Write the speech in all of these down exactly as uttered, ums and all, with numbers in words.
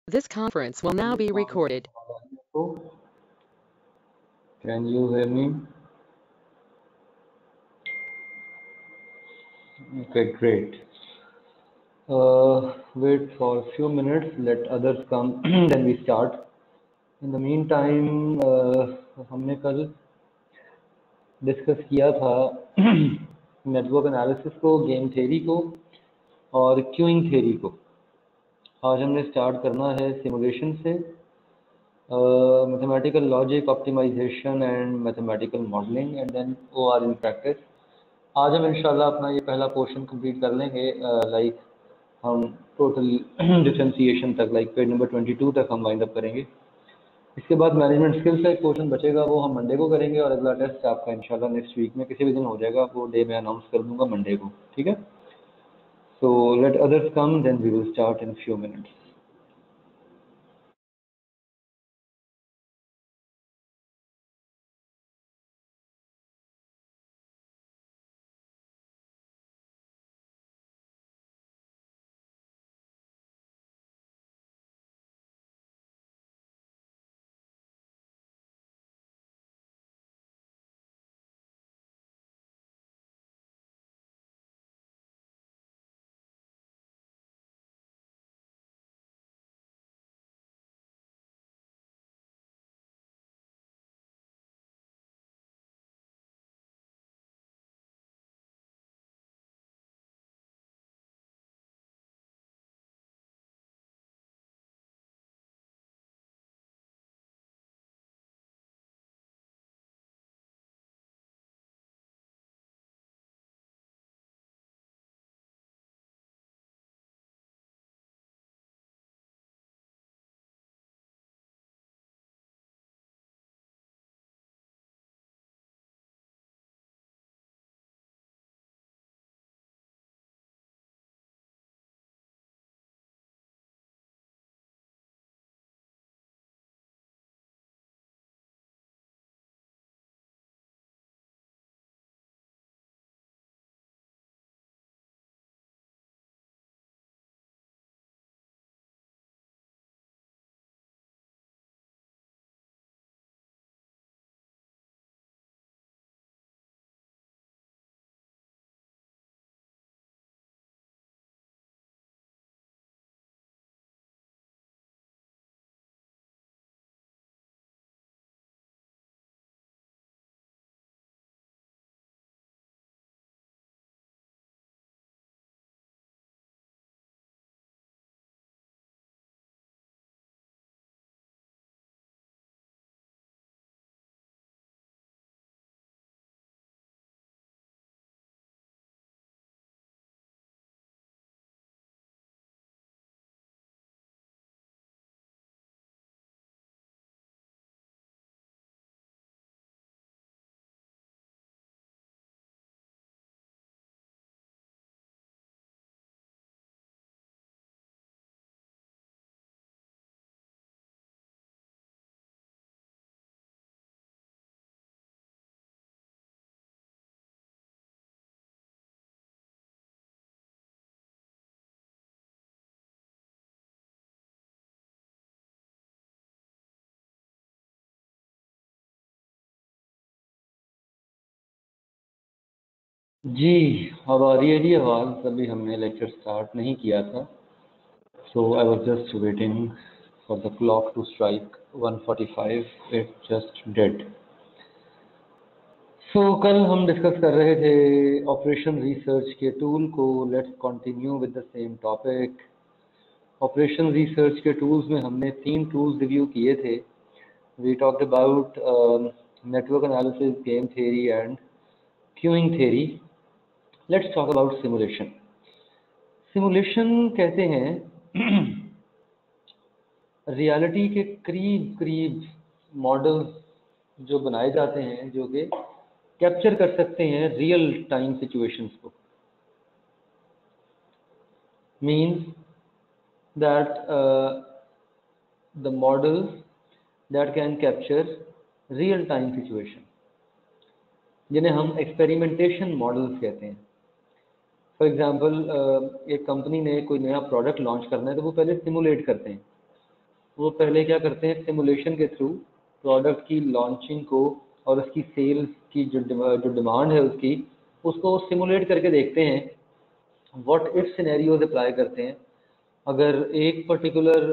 This conference will now be recorded. Can you hear me? Okay, great. Uh, wait for a few minutes, let others come, then we start. In the meantime, uh, हमने कल discuss किया था network analysis को, game theory को और queuing theory को. आज हमने स्टार्ट करना है सिमुलेशन से, mathematical logic, optimisation and mathematical modelling and then O R in practice. आज हम इंशाल्लाह अपना ये पहला पोर्शन कंप्लीट कर लेंगे. लाइक uh, like, हम टोटल डिफरेंशिएशन तक, लाइक पेज नंबर बाईस तक हम वाइंड अप करेंगे. इसके बाद मैनेजमेंट स्किल्स का एक पोर्शन बचेगा, वो हम मंडे को करेंगे और अगला टेस्ट आपका इंशाल्लाह नेक्स्ट वीक में किसी भी दिन हो जाएगा. वो डे मैं अनाउंस कर दूंगा मंडे को, ठीक है. So let others come, then we will start in few minutes. जी, अब आ रही है जी आवाज़. अभी हमने लेक्चर स्टार्ट नहीं किया था, so I was just waiting for the clock to strike one forty five. It just dead. So कल हम डिस्कस कर रहे थे ऑपरेशन रिसर्च के टूल को. Let's continue with the same topic. Operation research के टूल्स में हमने तीन टूल्स रिव्यू किए थे. We talked about network analysis, game theory and queuing theory. Let's talk about simulation. Simulation कहते हैं रियलिटी के करीब करीब मॉडल्स जो बनाए जाते हैं, जो कि कैप्चर कर सकते हैं रियल टाइम सिचुएशंस को. Means that the models that can capture real time situation, जिन्हें हम एक्सपेरिमेंटेशन मॉडल्स कहते हैं. फॉर एग्जांपल, एक कंपनी ने कोई नया प्रोडक्ट लॉन्च करना है तो वो पहले सिमुलेट करते हैं. वो पहले क्या करते हैं, सिमुलेशन के थ्रू प्रोडक्ट की लॉन्चिंग को और उसकी सेल्स की जो जो डिमांड है उसकी, उसको सिमुलेट करके देखते हैं। व्हाट इफ सिनेरियोज अप्लाई करते हैं, अगर एक पर्टिकुलर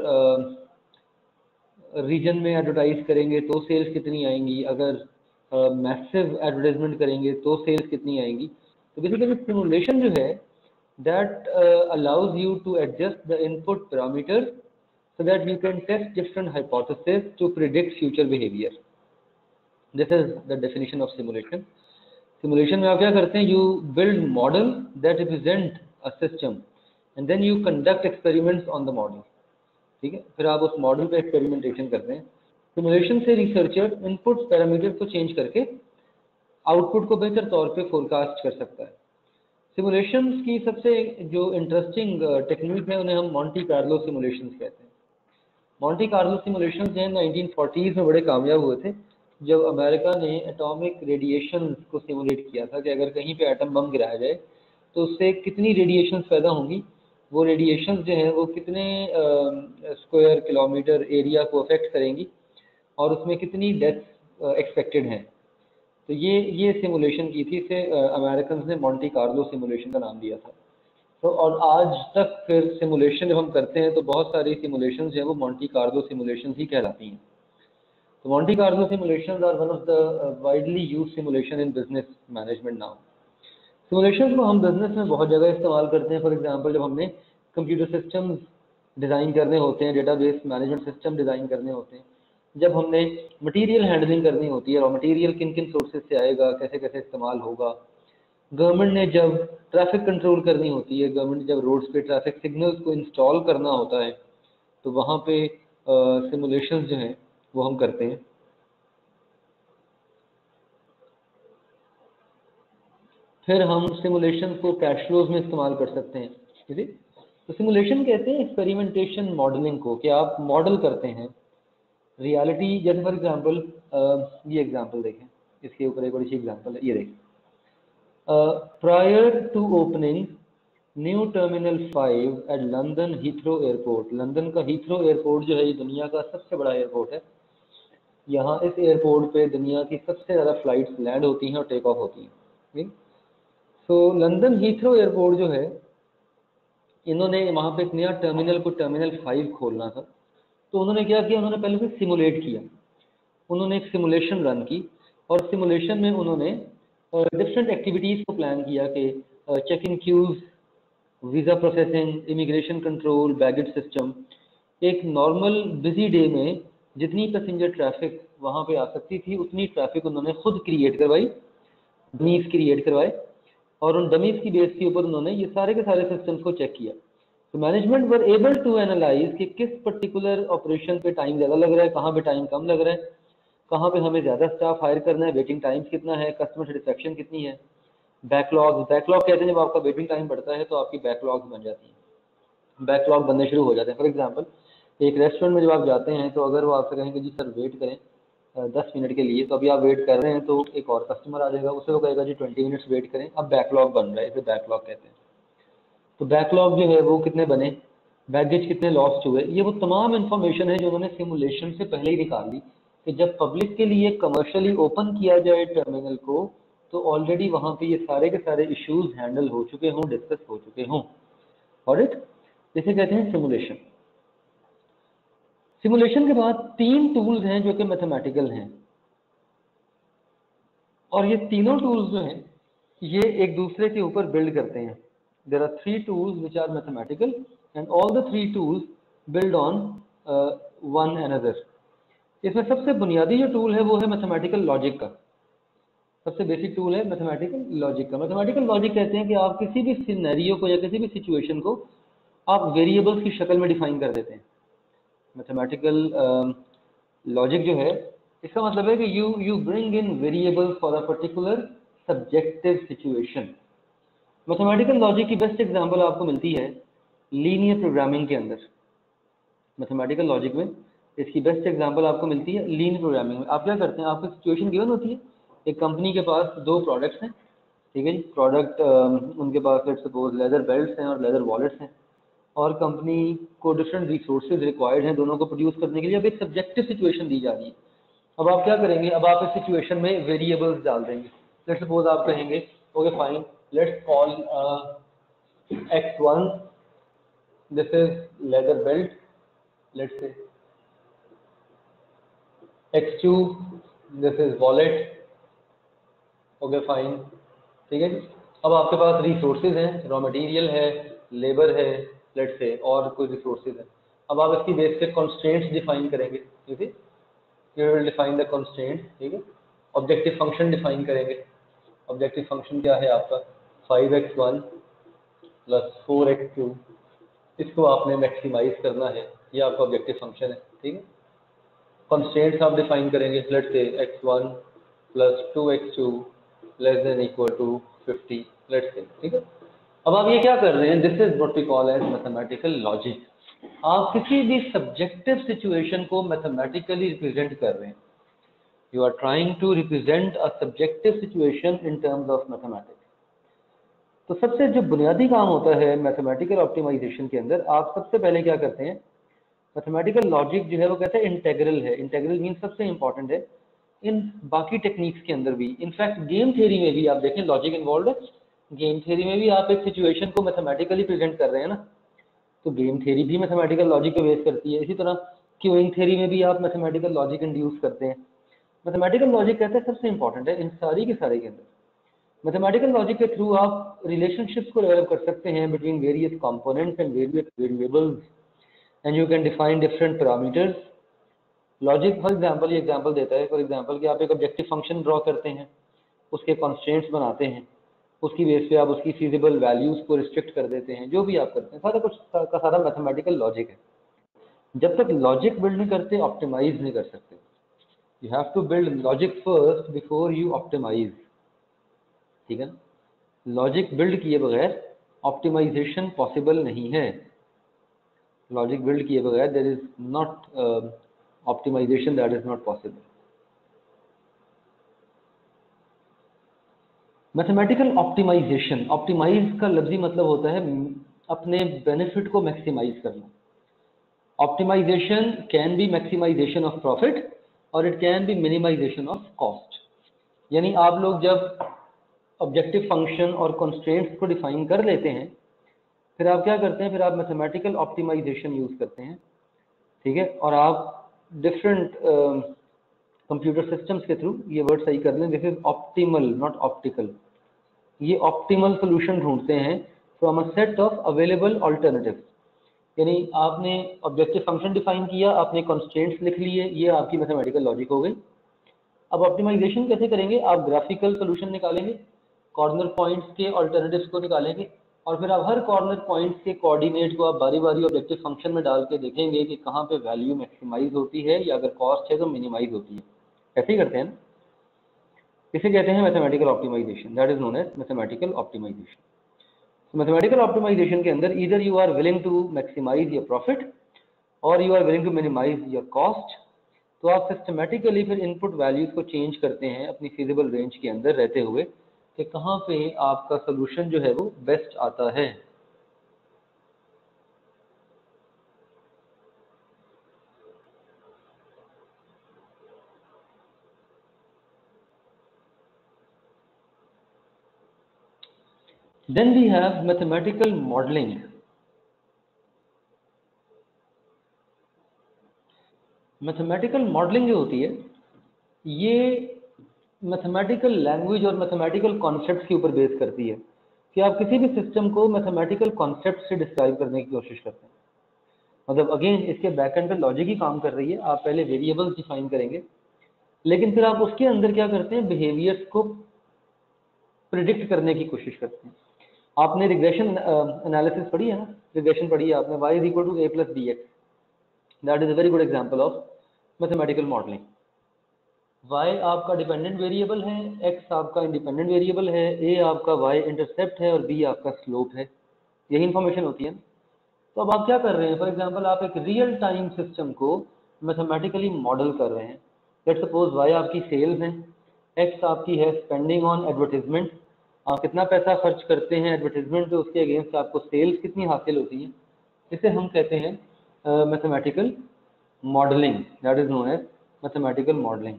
रीजन में एडवर्टाइज करेंगे तो सेल्स कितनी आएंगी, अगर मैसिव एडवर्टाइजमेंट करेंगे तो सेल्स कितनी आएंगी। तो बेसिकली सिमुलेशन जो है that uh, allows you to adjust the input parameters so that you can test different hypotheses to predict future behavior. This is the definition of simulation. Simulation में आप क्या करते हैं, you build model that represent a system and then you conduct experiments on the model. ठीक है, फिर आप उस मॉडल पे एक्सपेरिमेंटेशन करते हैं। सिमुलेशन से रिसर्चर इनपुट पैरामीटर को चेंज करके आउटपुट को बेहतर तौर पे फोरकास्ट कर सकता है। सिमुलेशंस की सबसे जो इंटरेस्टिंग टेक्निक है उन्हें हम मॉन्टी कार्लो सिमुलेशंस कहते हैं। मॉन्टी कार्लो सिमुलेशंस जो है नाइनटीन फोर्टीज़ में बड़े कामयाब हुए थे, जब अमेरिका ने एटॉमिक रेडिएशंस को सिमुलेट किया था कि अगर कहीं पे एटम बम गिराया जाए तो उससे कितनी रेडिएशंस पैदा होंगी, वो रेडिएशंस जो हैं वो कितने स्क्वायर किलोमीटर एरिया को अफेक्ट करेंगी और उसमें कितनी डेथ एक्सपेक्टेड हैं। तो ये ये सिमुलेशन की थी, इसे अमेरिकन ने मॉन्टी कार्लो सिमुलेशन का नाम दिया था। तो और आज तक फिर सिमुलेशन जब हम करते हैं तो बहुत सारी सिमुलेशन जो है वो मॉन्टी कार्लो सिमुलेशन ही कहलाती हैं। तो Monte Carlo simulation are one of the widely use simulation in business management now. Simulation को हम बिजनेस में बहुत जगह इस्तेमाल करते हैं। फॉर एग्जांपल, जब हमने कंप्यूटर सिस्टम्स डिज़ाइन करने होते हैं, डेटाबेस मैनेजमेंट सिस्टम डिज़ाइन करने होते हैं, जब हमने मटेरियल हैंडलिंग करनी होती है और मटेरियल किन किन सोर्सेज से आएगा, कैसे कैसे इस्तेमाल होगा, गवर्नमेंट ने जब ट्रैफिक कंट्रोल करनी होती है, गवर्नमेंट जब रोड्स पे ट्रैफिक सिग्नल्स को इंस्टॉल करना होता है, तो वहाँ पे सिमुलेशंस जो हैं वो हम करते हैं। फिर हम सिमुलेशन को कैश फ्लोज में इस्तेमाल कर सकते हैं। ठीक है, तो सिमुलेशन कहते हैं एक्सपेरिमेंटेशन मॉडलिंग को, कि आप मॉडल करते हैं रियलिटी। जैसे फॉर एग्जांपल ये एग्जांपल देखें, इसके ऊपर एक बड़ी सी एग्जांपल है, ये देखें। Prior to opening new terminal five at London Heathrow airport. London का हीथ्रो एयरपोर्ट जो है ये दुनिया का सबसे बड़ा एयरपोर्ट है। यहाँ इस एयरपोर्ट पे दुनिया की सबसे ज़्यादा फ्लाइट्स लैंड होती हैं और टेक ऑफ होती हैं। ठीक, सो लंदन हीथ्रो एयरपोर्ट जो है, इन्होंने वहाँ पे एक नया टर्मिनल को टर्मिनल फाइव खोलना था। तो उन्होंने क्या किया, उन्होंने पहले से सिमुलेट किया, उन्होंने एक सिमुलेशन रन की और सिमुलेशन में उन्होंने डिफरेंट एक्टिविटीज़ को प्लान किया कि check in queues, visa processing, immigration control, baggage system. एक नॉर्मल बिजी डे में जितनी पैसेंजर ट्रैफिक वहाँ पे आ सकती थी उतनी ट्रैफिक उन्होंने खुद क्रिएट करवाई, डमीज क्रिएट करवाए, और उन डमीज की बेस के ऊपर उन्होंने ये सारे के सारे सिस्टम्स को चेक किया। तो management were able to analyse कि किस पर्टिकुलर ऑपरेशन पे टाइम ज़्यादा लग रहा है, कहाँ पे टाइम कम लग रहा है, कहाँ पे हमें ज़्यादा स्टाफ हायर करना है, वेटिंग टाइम्स कितना है, कस्टमर सेटिस्फेक्शन कितनी है, बैकलॉग। बैकलॉग कहते हैं जब आपका वेटिंग टाइम बढ़ता है तो आपकी बैकलॉग बन जाती है, बैकलॉग बनने शुरू हो जाते हैं। फॉर एग्जांपल, एक रेस्टोरेंट में जब आप जाते हैं तो अगर वो आपसे कहेंगे जी सर वेट करें दस मिनट के लिए, तो अभी आप वेट कर रहे हैं तो एक और कस्टमर आ जाएगा, उसे वो कहेगा जी ट्वेंटी मिनट्स वेट करें, अब बैकलॉग बन रहा है, इसे बैकलॉग कहते हैं। तो बैकलॉग जो है वो कितने बने, बैगेज कितने लॉस्ट हुए, ये वो तमाम इन्फॉर्मेशन है जो उन्होंने सिमुलेशन से पहले ही निकाल ली कि जब पब्लिक के लिए कमर्शियली ओपन किया जाए टर्मिनल को तो ऑलरेडी वहाँ पे ये सारे के सारे इश्यूज हैंडल हो चुके हों, डिस्कस हो चुके हों। ऑलराइट, इसे कहते हैं सिमुलेशन। सिमुलेशन के बाद तीन टूल्स हैं जो कि मैथमेटिकल हैं, और ये तीनों टूल्स जो हैं ये एक दूसरे के ऊपर बिल्ड करते हैं। There are three tools which are mathematical and all the three tools build on one another. इसमें सबसे बुनियादी जो टूल है वो है मैथमेटिकल लॉजिक का, सबसे बेसिक टूल है मैथमेटिकल लॉजिक का। मैथमेटिकल लॉजिक कहते हैं कि आप किसी भी सिनेरियो को या किसी भी सिचुएशन को आप वेरिएबल्स की शक्ल में डिफाइन कर देते हैं। मैथमेटिकल लॉजिक जो है इसका मतलब है कि you you bring in variables for a particular subjective situation. Mathematical logic की बेस्ट एग्जांपल आपको मिलती है लीनियर प्रोग्रामिंग के अंदर। मैथमेटिकल लॉजिक में इसकी बेस्ट एग्जांपल आपको मिलती है लीनियर प्रोग्रामिंग में। आप क्या करते हैं, आपको सिचुएशन गिवन होती है, एक कंपनी के पास दो प्रोडक्ट्स हैं, ठीक है जी, प्रोडक्ट उनके पास लेट्स सपोज लेदर बेल्ट्स हैं और लेदर वॉलेट्स हैं। और कंपनी को डिफरेंट रिसोर्सेज रिक्वायर्ड हैं दोनों को प्रोड्यूस करने के लिए। अब एक सब्जेक्टिव सिचुएशन दी जा रही है। अब आप क्या करेंगे, अब आप इस सिचुएशन में वेरिएबल्स डाल देंगे। लेट्स सपोज आप कहेंगे okay fine, let's call X one, this is leather belt, let's say X two, this is wallet, okay fine, ठीक है। अब आपके पास रिसोर्सेज हैं, रॉ मटेरियल है, लेबर है, लेट्स से और कोई रिसोर्सेज है। अब आप इसकी बेस पे कंस्ट्रेंट्स डिफाइन करेंगे, ठीक है, you will define the constraint, ठीक है। ऑब्जेक्टिव फंक्शन डिफाइन करेंगे। ऑब्जेक्टिव फंक्शन क्या है आपका, five X one plus four X two, इसको आपने मैक्सिमाइज करना है, ये आपका ऑब्जेक्टिव फंक्शन है, ठीक है। कंस्ट्रेंट्स आप डिफाइन करेंगे, let's say X one plus two x two less than equal to fifty, let's say, ठीक है। अब आप ये क्या कर रहे हैं, this is what we call as mathematical logic. आप किसी भी सब्जेक्टिव सिचुएशन को मैथमेटिकली रिप्रेजेंट कर रहे हैं। You are trying to represent a subjective situation in terms of mathematics. तो सबसे जो बुनियादी काम होता है मैथमेटिकल ऑप्टिमाइजेशन के अंदर, आप सबसे पहले क्या करते हैं, मैथमेटिकल लॉजिक जो है वो कहते हैं इंटेग्रल है। इंटेग्रल मीन सबसे इंपॉर्टेंट है इन बाकी टेक्निक्स के अंदर भी। इनफैक्ट गेम थ्योरी में भी आप देखें लॉजिक इन्वॉल्व है। गेम थ्योरी में भी आप एक सिचुएशन को मैथमेटिकली प्रेजेंट कर रहे हैं ना, तो गेम थ्योरी भी मैथमेटिकल लॉजिक को बेस करती है। इसी तरह क्यूइंग थ्योरी में भी आप मैथमेटिकल लॉजिक इंड्यूस करते हैं। मैथमेटिकल लॉजिक कहते हैं सबसे इंपॉर्टेंट है इन सारी के सारे के अंदर। मैथमेटिकल लॉजिक के थ्रू आप रिलेशनशिप्स को डेवलप कर सकते हैं between various components and various variables, and you can define different parameters. Logic for example ये एग्जांपल देता है, फॉर एग्जांपल कि आप एक ऑब्जेक्टिव फंक्शन ड्रॉ करते हैं, उसके कॉन्स्ट्रेंट्स बनाते हैं, उसकी बेस पे आप उसकी फीजिबल वैल्यूज को रिस्ट्रिक्ट कर देते हैं, जो भी आप करते हैं सारा कुछ का सारा मैथमेटिकल लॉजिक है। जब तक लॉजिक बिल्ड नहीं करते ऑप्टिमाइज नहीं कर सकते। You have to build logic first before you optimise, ठीक है ना। लॉजिक बिल्ड किए बगैर ऑप्टिमाइजेशन पॉसिबल नहीं है। लॉजिक बिल्ड किए बगैर there is not optimisation, that is not possible. Mathematical optimisation, optimise का लफ्जी मतलब होता है अपने बेनिफिट को मैक्सिमाइज करना। Optimisation can be maximisation of profit और it can be minimisation of cost. यानी आप लोग जब ऑब्जेक्टिव फंक्शन और कंस्ट्रेंट्स को डिफाइन कर लेते हैं, फिर आप क्या करते हैं, फिर आप मैथमेटिकल ऑप्टिमाइजेशन यूज करते हैं, ठीक है। और आप डिफरेंट कंप्यूटर सिस्टम्स के थ्रू, ये वर्ड सही कर लें, this is optimal not optical, ये ऑप्टिमल सोल्यूशन ढूंढते हैं from a set of available alternatives. यानी आपने ऑब्जेक्टिव फंक्शन डिफाइन किया, आपने कंस्ट्रेंट्स लिख लिए, ये आपकी मैथमेटिकल लॉजिक हो गई। अब ऑप्टिमाइजेशन कैसे करेंगे, आप ग्राफिकल सोल्यूशन निकालेंगे, कॉर्नर पॉइंट्स के ऑल्टरनेटिव्स को निकालेंगे, और फिर आप हर कॉर्नर पॉइंट्स के कोऑर्डिनेट को आप बारी बारी ऑब्जेक्टिव फंक्शन में डाल के देखेंगे कि कहाँ पे वैल्यू मैक्सिमाइज होती है या अगर कॉस्ट है तो मिनिमाइज होती है। ऐसे ही करते हैं ना, इसे कहते हैं mathematical optimization, that is known as mathematical optimization. Mathematical optimization के अंदर either you are willing to maximize your profit और you are willing to minimize your cost. तो आप सिस्टमेटिकली फिर इनपुट वैल्यूज को चेंज करते हैं अपनी फिजिबल रेंज के अंदर रहते हुए कि कहाँ पे आपका सोल्यूशन जो है वो बेस्ट आता है। Then we have mathematical modeling. Mathematical modelling जो होती है ये मैथमेटिकल लैंग्वेज और मैथमेटिकल कॉन्सेप्ट्स के ऊपर बेस करती है कि आप किसी भी सिस्टम को मैथमेटिकल कॉन्सेप्ट से डिस्क्राइब करने की कोशिश करते हैं। मतलब अगेन इसके बैकएंड पे लॉजिक ही काम कर रही है। आप पहले वेरिएबल्स डिफाइन करेंगे, लेकिन फिर आप उसके अंदर क्या करते हैं, बिहेवियर्स को प्रिडिक्ट करने की कोशिश करते हैं। आपने रिग्रेशन एनालिसिस पढ़ी है ना, रिग्रेशन पढ़ी है आपने, y is equal to a plus b x, that is a very good example of mathematical modelling. y आपका डिपेंडेंट वेरिएबल है, x आपका इंडिपेंडेंट वेरिएबल है, a आपका y इंटरसेप्ट है और b आपका स्लोप है, यही इंफॉर्मेशन होती है। तो अब आप क्या कर रहे हैं, फॉर एग्जांपल आप एक रियल टाइम सिस्टम को मैथमेटिकली मॉडल कर रहे हैं। लेट्स सपोज y आपकी सेल्स है, x आपकी है स्पेंडिंग ऑन एडवर्टीजमेंट, आप कितना पैसा खर्च करते हैं एडवर्टीजमेंट पे, उसके अगेंस्ट आपको सेल्स कितनी हासिल होती है। इसे हम कहते हैं mathematical modelling, that is known as mathematical modelling.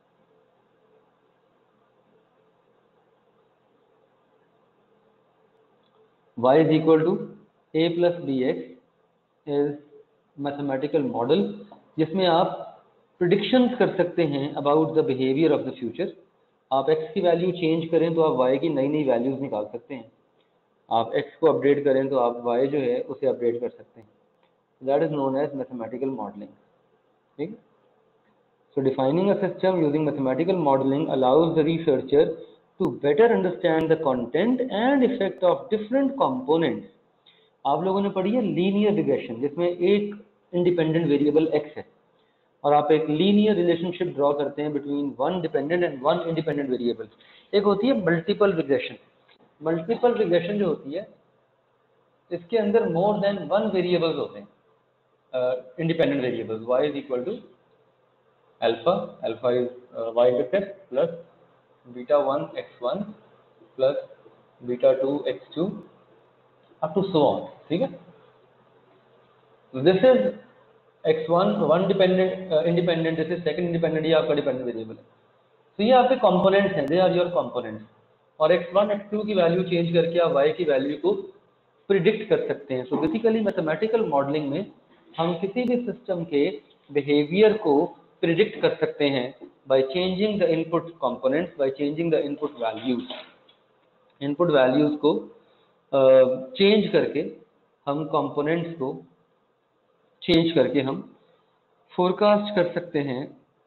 y is equal to a plus bx is mathematical model, जिसमें आप प्रिडिक्शंस कर सकते हैं about the behaviour of the future. आप x की वैल्यू चेंज करें तो आप y की नई नई वैल्यूज निकाल सकते हैं, आप x को अपडेट करें तो आप y जो है उसे अपडेट कर सकते हैं। That is known as mathematical modelling. ठीक, so defining a system using mathematical modeling allows the researcher to better understand the content and effect of different components। आप लोगों ने पढ़ी है लीनियर रिग्रेशन, जिसमें एक इंडिपेंडेंट वेरिएबल x है और आप एक लीनियर रिलेशनशिप ड्रॉ करते हैं between one dependent and one independent variable. एक होती है मल्टीपल रिग्रेशन। मल्टीपल रिग्रेशन जो होती है इसके अंदर मोर देन वन वेरिएबल्स होते हैं, independent variables. y is equal to alpha, alpha is y intercept plus beta one x one plus beta two x two up to so on. ठीक है, this is x one one dependent independent, this is second independent, ये आपका dependent variable है। तो ये आपके components हैं, they are your components. और एक्स वन एक्स टू की वैल्यू चेंज करके आप y की वैल्यू को प्रिडिक्ट कर सकते हैं। सो बेसिकली मैथमेटिकल मॉडलिंग में हम किसी भी सिस्टम के बिहेवियर को प्रिडिक्ट कर सकते हैं by changing the input components, by changing the input values. Input values को चेंज uh, करके हम कंपोनेंट्स को चेंज करके हम फोरकास्ट कर सकते हैं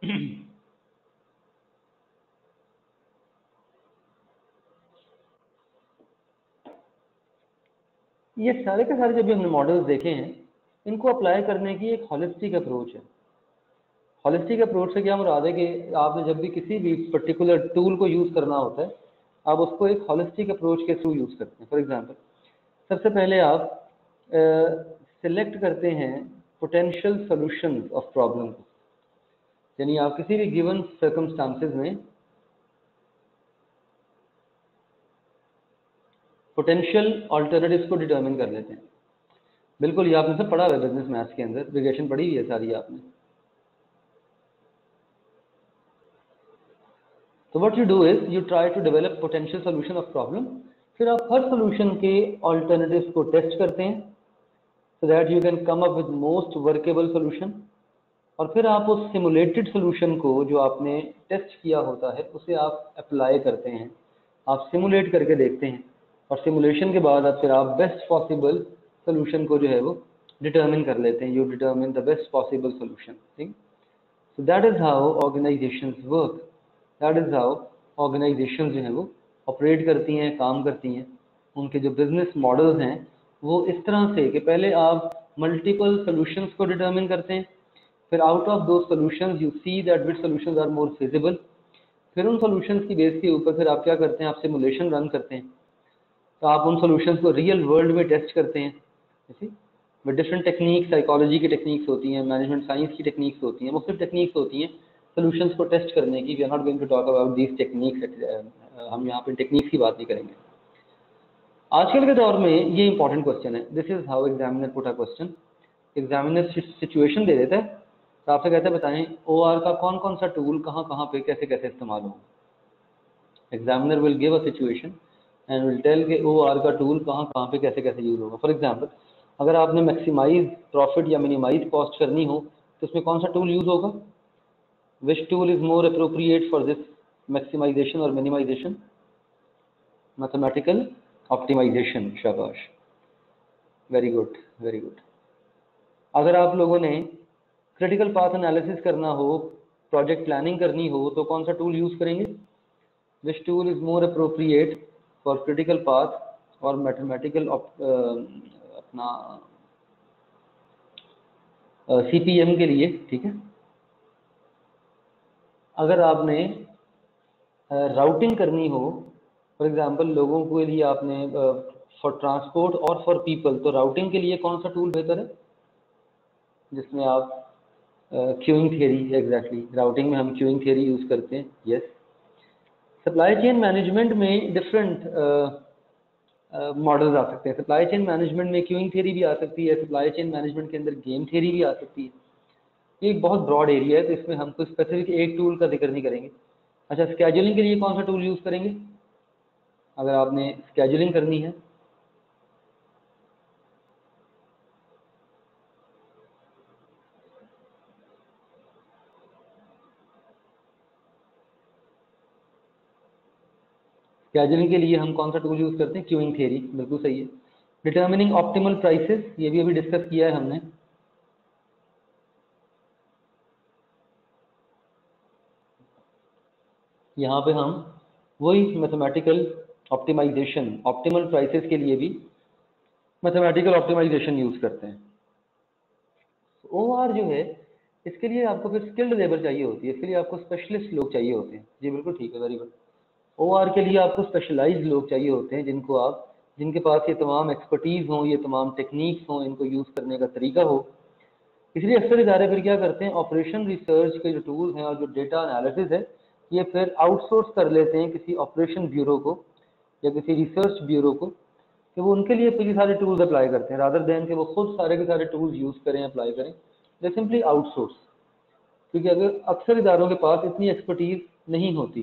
ये सारे के सारे जब भी हमने मॉडल्स देखे हैं, इनको अप्लाई करने की एक हॉलिस्टिक अप्रोच है। हॉलिस्टिक अप्रोच से क्या मुराद है कि आपने जब भी किसी भी पर्टिकुलर टूल को यूज़ करना होता है, आप उसको एक हॉलिस्टिक अप्रोच के थ्रू यूज़ करते हैं। फॉर एग्जांपल, सबसे पहले आप सिलेक्ट uh, करते हैं पोटेंशियल सॉल्यूशंस ऑफ प्रॉब्लम को, यानी आप किसी भी गिवन सर्कमस्टांसेस में पोटेंशियल ऑल्टरनेटिव्स को डिटरमिन कर लेते हैं। बिल्कुल, ये आपने सब पढ़ा है बिजनेस मैथ्स के अंदर, रिग्रेशन पढ़ी हुई है सारी आपने। तो what you do is you try to develop potential solution of problem, फिर आप हर सॉल्यूशन के ऑल्टरनेटिव्स को टेस्ट करते हैं so that you can come up with most workable solution. और फिर आप उस सिमुलेटेड सॉल्यूशन को जो आपने टेस्ट किया होता है उसे आप अप्लाई करते हैं, आप सिमुलेट करके देखते हैं, और सिमुलेशन के बाद आप फिर आप बेस्ट पॉसिबल सॉल्यूशन को जो है वो डिटरमिन कर लेते हैं। You determine the best possible solution. ठीक, so that is how organizations work, that is how organizations जो हैं वो ऑपरेट करती हैं, काम करती हैं। उनके जो बिजनेस मॉडल्स हैं वो इस तरह से कि पहले आप मल्टीपल सॉल्यूशंस को डिटरमिन करते हैं, फिर आउट ऑफ दो solutions you see that which solutions are more feasible, फिर उन सॉल्यूशंस की बेस के ऊपर फिर आप क्या करते हैं, आप सिमुलेशन रन करते हैं। तो आप उन सॉल्यूशंस को रियल वर्ल्ड में टेस्ट करते हैं। बट डिफरेंट टेक्निक्स, साइकोलॉजी की टेक्निक्स होती हैं, मैनेजमेंट साइंस की टेक्निक्स होती हैं, मुख्तलिफ टेक्निक्स होती हैं सॉल्यूशंस को टेस्ट करने की। We are not going to talk about these techniques, हम यहाँ पे टेक्निक्स की बात नहीं करेंगे। आजकल के दौर में ये इंपॉर्टेंट क्वेश्चन है, this is how examiner put a question. Examiner situation दे देता है, तो आपसे कहते हैं बताएं ओ आर का कौन कौन सा टूल कहाँ कहाँ पे कैसे कैसे इस्तेमाल हो। Examiner will give a situation and will tell के ओ आर का टूल कहाँ कहाँ पे कैसे कैसे यूज होगा। फॉर एग्जांपल, अगर आपने मैक्सिमाइज प्रॉफिट या मिनिमाइज कॉस्ट करनी हो तो उसमें कौन सा टूल यूज होगा, which tool is more appropriate for this maximization और मिनिमाइजेशन, मैथमेटिकल ऑप्टिमाइजेशन। शाबाश, वेरी गुड वेरी गुड। अगर आप लोगों ने क्रिटिकल पाथ एनालिसिस करना हो, प्रोजेक्ट प्लानिंग करनी हो, तो कौन सा टूल यूज करेंगे, which tool is more appropriate for critical path और मैथमेटिकल अपना सीपीएम के लिए। ठीक है, अगर आपने राउटिंग uh, करनी हो, फॉर एग्जांपल लोगों के लिए आपने फॉर ट्रांसपोर्ट और फॉर पीपल, तो राउटिंग के लिए कौन सा टूल बेहतर है, जिसमें आप क्यूइंग थियरी, एग्जैक्टली राउटिंग में हम क्यूइंग थियरी यूज करते हैं। यस, सप्लाई चेन मैनेजमेंट में डिफरेंट मॉडल्स आ सकते हैं। सप्लाई चेन मैनेजमेंट में क्यूइंग थ्योरी भी आ सकती है, सप्लाई चेन मैनेजमेंट के अंदर गेम थ्योरी भी आ सकती है। ये एक बहुत ब्रॉड एरिया है, तो इसमें हम कोई स्पेसिफिक एक टूल का जिक्र नहीं करेंगे। अच्छा, स्केजुलिंग के लिए कौन सा टूल यूज़ करेंगे अगर आपने स्केजुलिंग करनी है? स्केजुलिंग के लिए हम कौन सा टूल यूज़ करते हैं? क्यूइंग थ्योरी, बिल्कुल सही है। डिटर्मिनिंग ऑप्टिमल प्राइसेस, ये भी अभी डिस्कस किया है हमने। यहाँ पे हम वही मैथमेटिकल ऑप्टिमाइजेशन, ऑप्टिमल प्राइसेस के लिए भी मैथमेटिकल ऑप्टिमाइजेशन यूज़ करते हैं। ओ आर जो है, इसके लिए आपको फिर स्किल्ड लेबर चाहिए होती है, इसके लिए आपको स्पेशलिस्ट लोग चाहिए होते हैं। जी बिल्कुल ठीक है, वेरी गुड। ओ आर के लिए आपको स्पेशलाइज्ड लोग चाहिए होते हैं, जिनको आप जिनके पास ये तमाम एक्सपर्टीज़ हों, ये तमाम टेक्निक्स हों, इनको यूज़ करने का तरीका हो। इसलिए अक्सर इदारे फिर क्या करते हैं, ऑपरेशन रिसर्च के जो टूल्स हैं और जो डेटा एनालिसिस है, ये फिर आउटसोर्स कर लेते हैं किसी ऑपरेशन ब्यूरो को या किसी रिसर्च ब्यूरो को, कि वो उनके लिए फिर ये सारे टूल्स अप्लाई करते हैं, रादर देन कि वो खुद सारे के सारे टूल्स यूज़ करें, अप्लाई करें। दे सिंपली आउटसोर्स, क्योंकि अगर अक्सर इदारों के पास इतनी एक्सपर्टीज नहीं होती।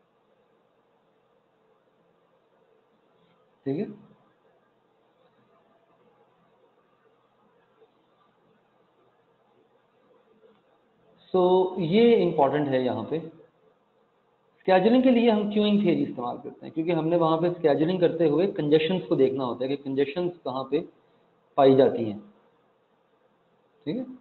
ठीक है, सो ये इंपॉर्टेंट है। यहाँ पे स्केजुलिंग के लिए हम क्यूइंग थ्योरी इस्तेमाल करते हैं, क्योंकि हमने वहाँ पे स्केजुलिंग करते हुए कंजेशंस को देखना होता है कि कंजेशंस कहाँ पे पाई जाती हैं। ठीक है,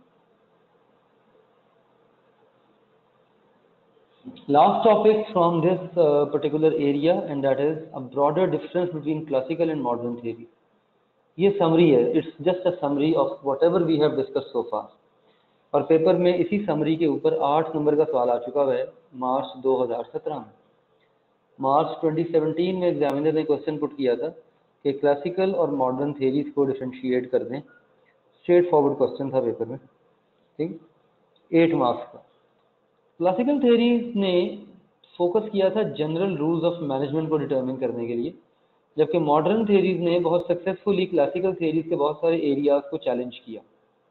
last topic from this uh, particular area, and that is a broader difference between classical and modern theory. ये समरी है, it's just a summary of whatever we have discuss so far. और paper में इसी summary के ऊपर आठ number का सवाल आ चुका है मार्च दो हज़ार सत्रह में। मार्च दो हज़ार सत्रह में एग्जामिनर ने क्वेश्चन पुट किया था कि क्लासिकल और मॉडर्न थेरीज को डिफरेंशिएट कर दें। स्ट्रेट फॉरवर्ड क्वेश्चन था पेपर में, ठीक, एट मार्क्स का। क्लासिकल थेरीज ने फोकस किया था जनरल रूल्स ऑफ मैनेजमेंट को डिटरमिन करने के लिए, जबकि मॉडर्न थेरीज ने बहुत सक्सेसफुली क्लासिकल थेरीज के बहुत सारे एरियाज को चैलेंज किया।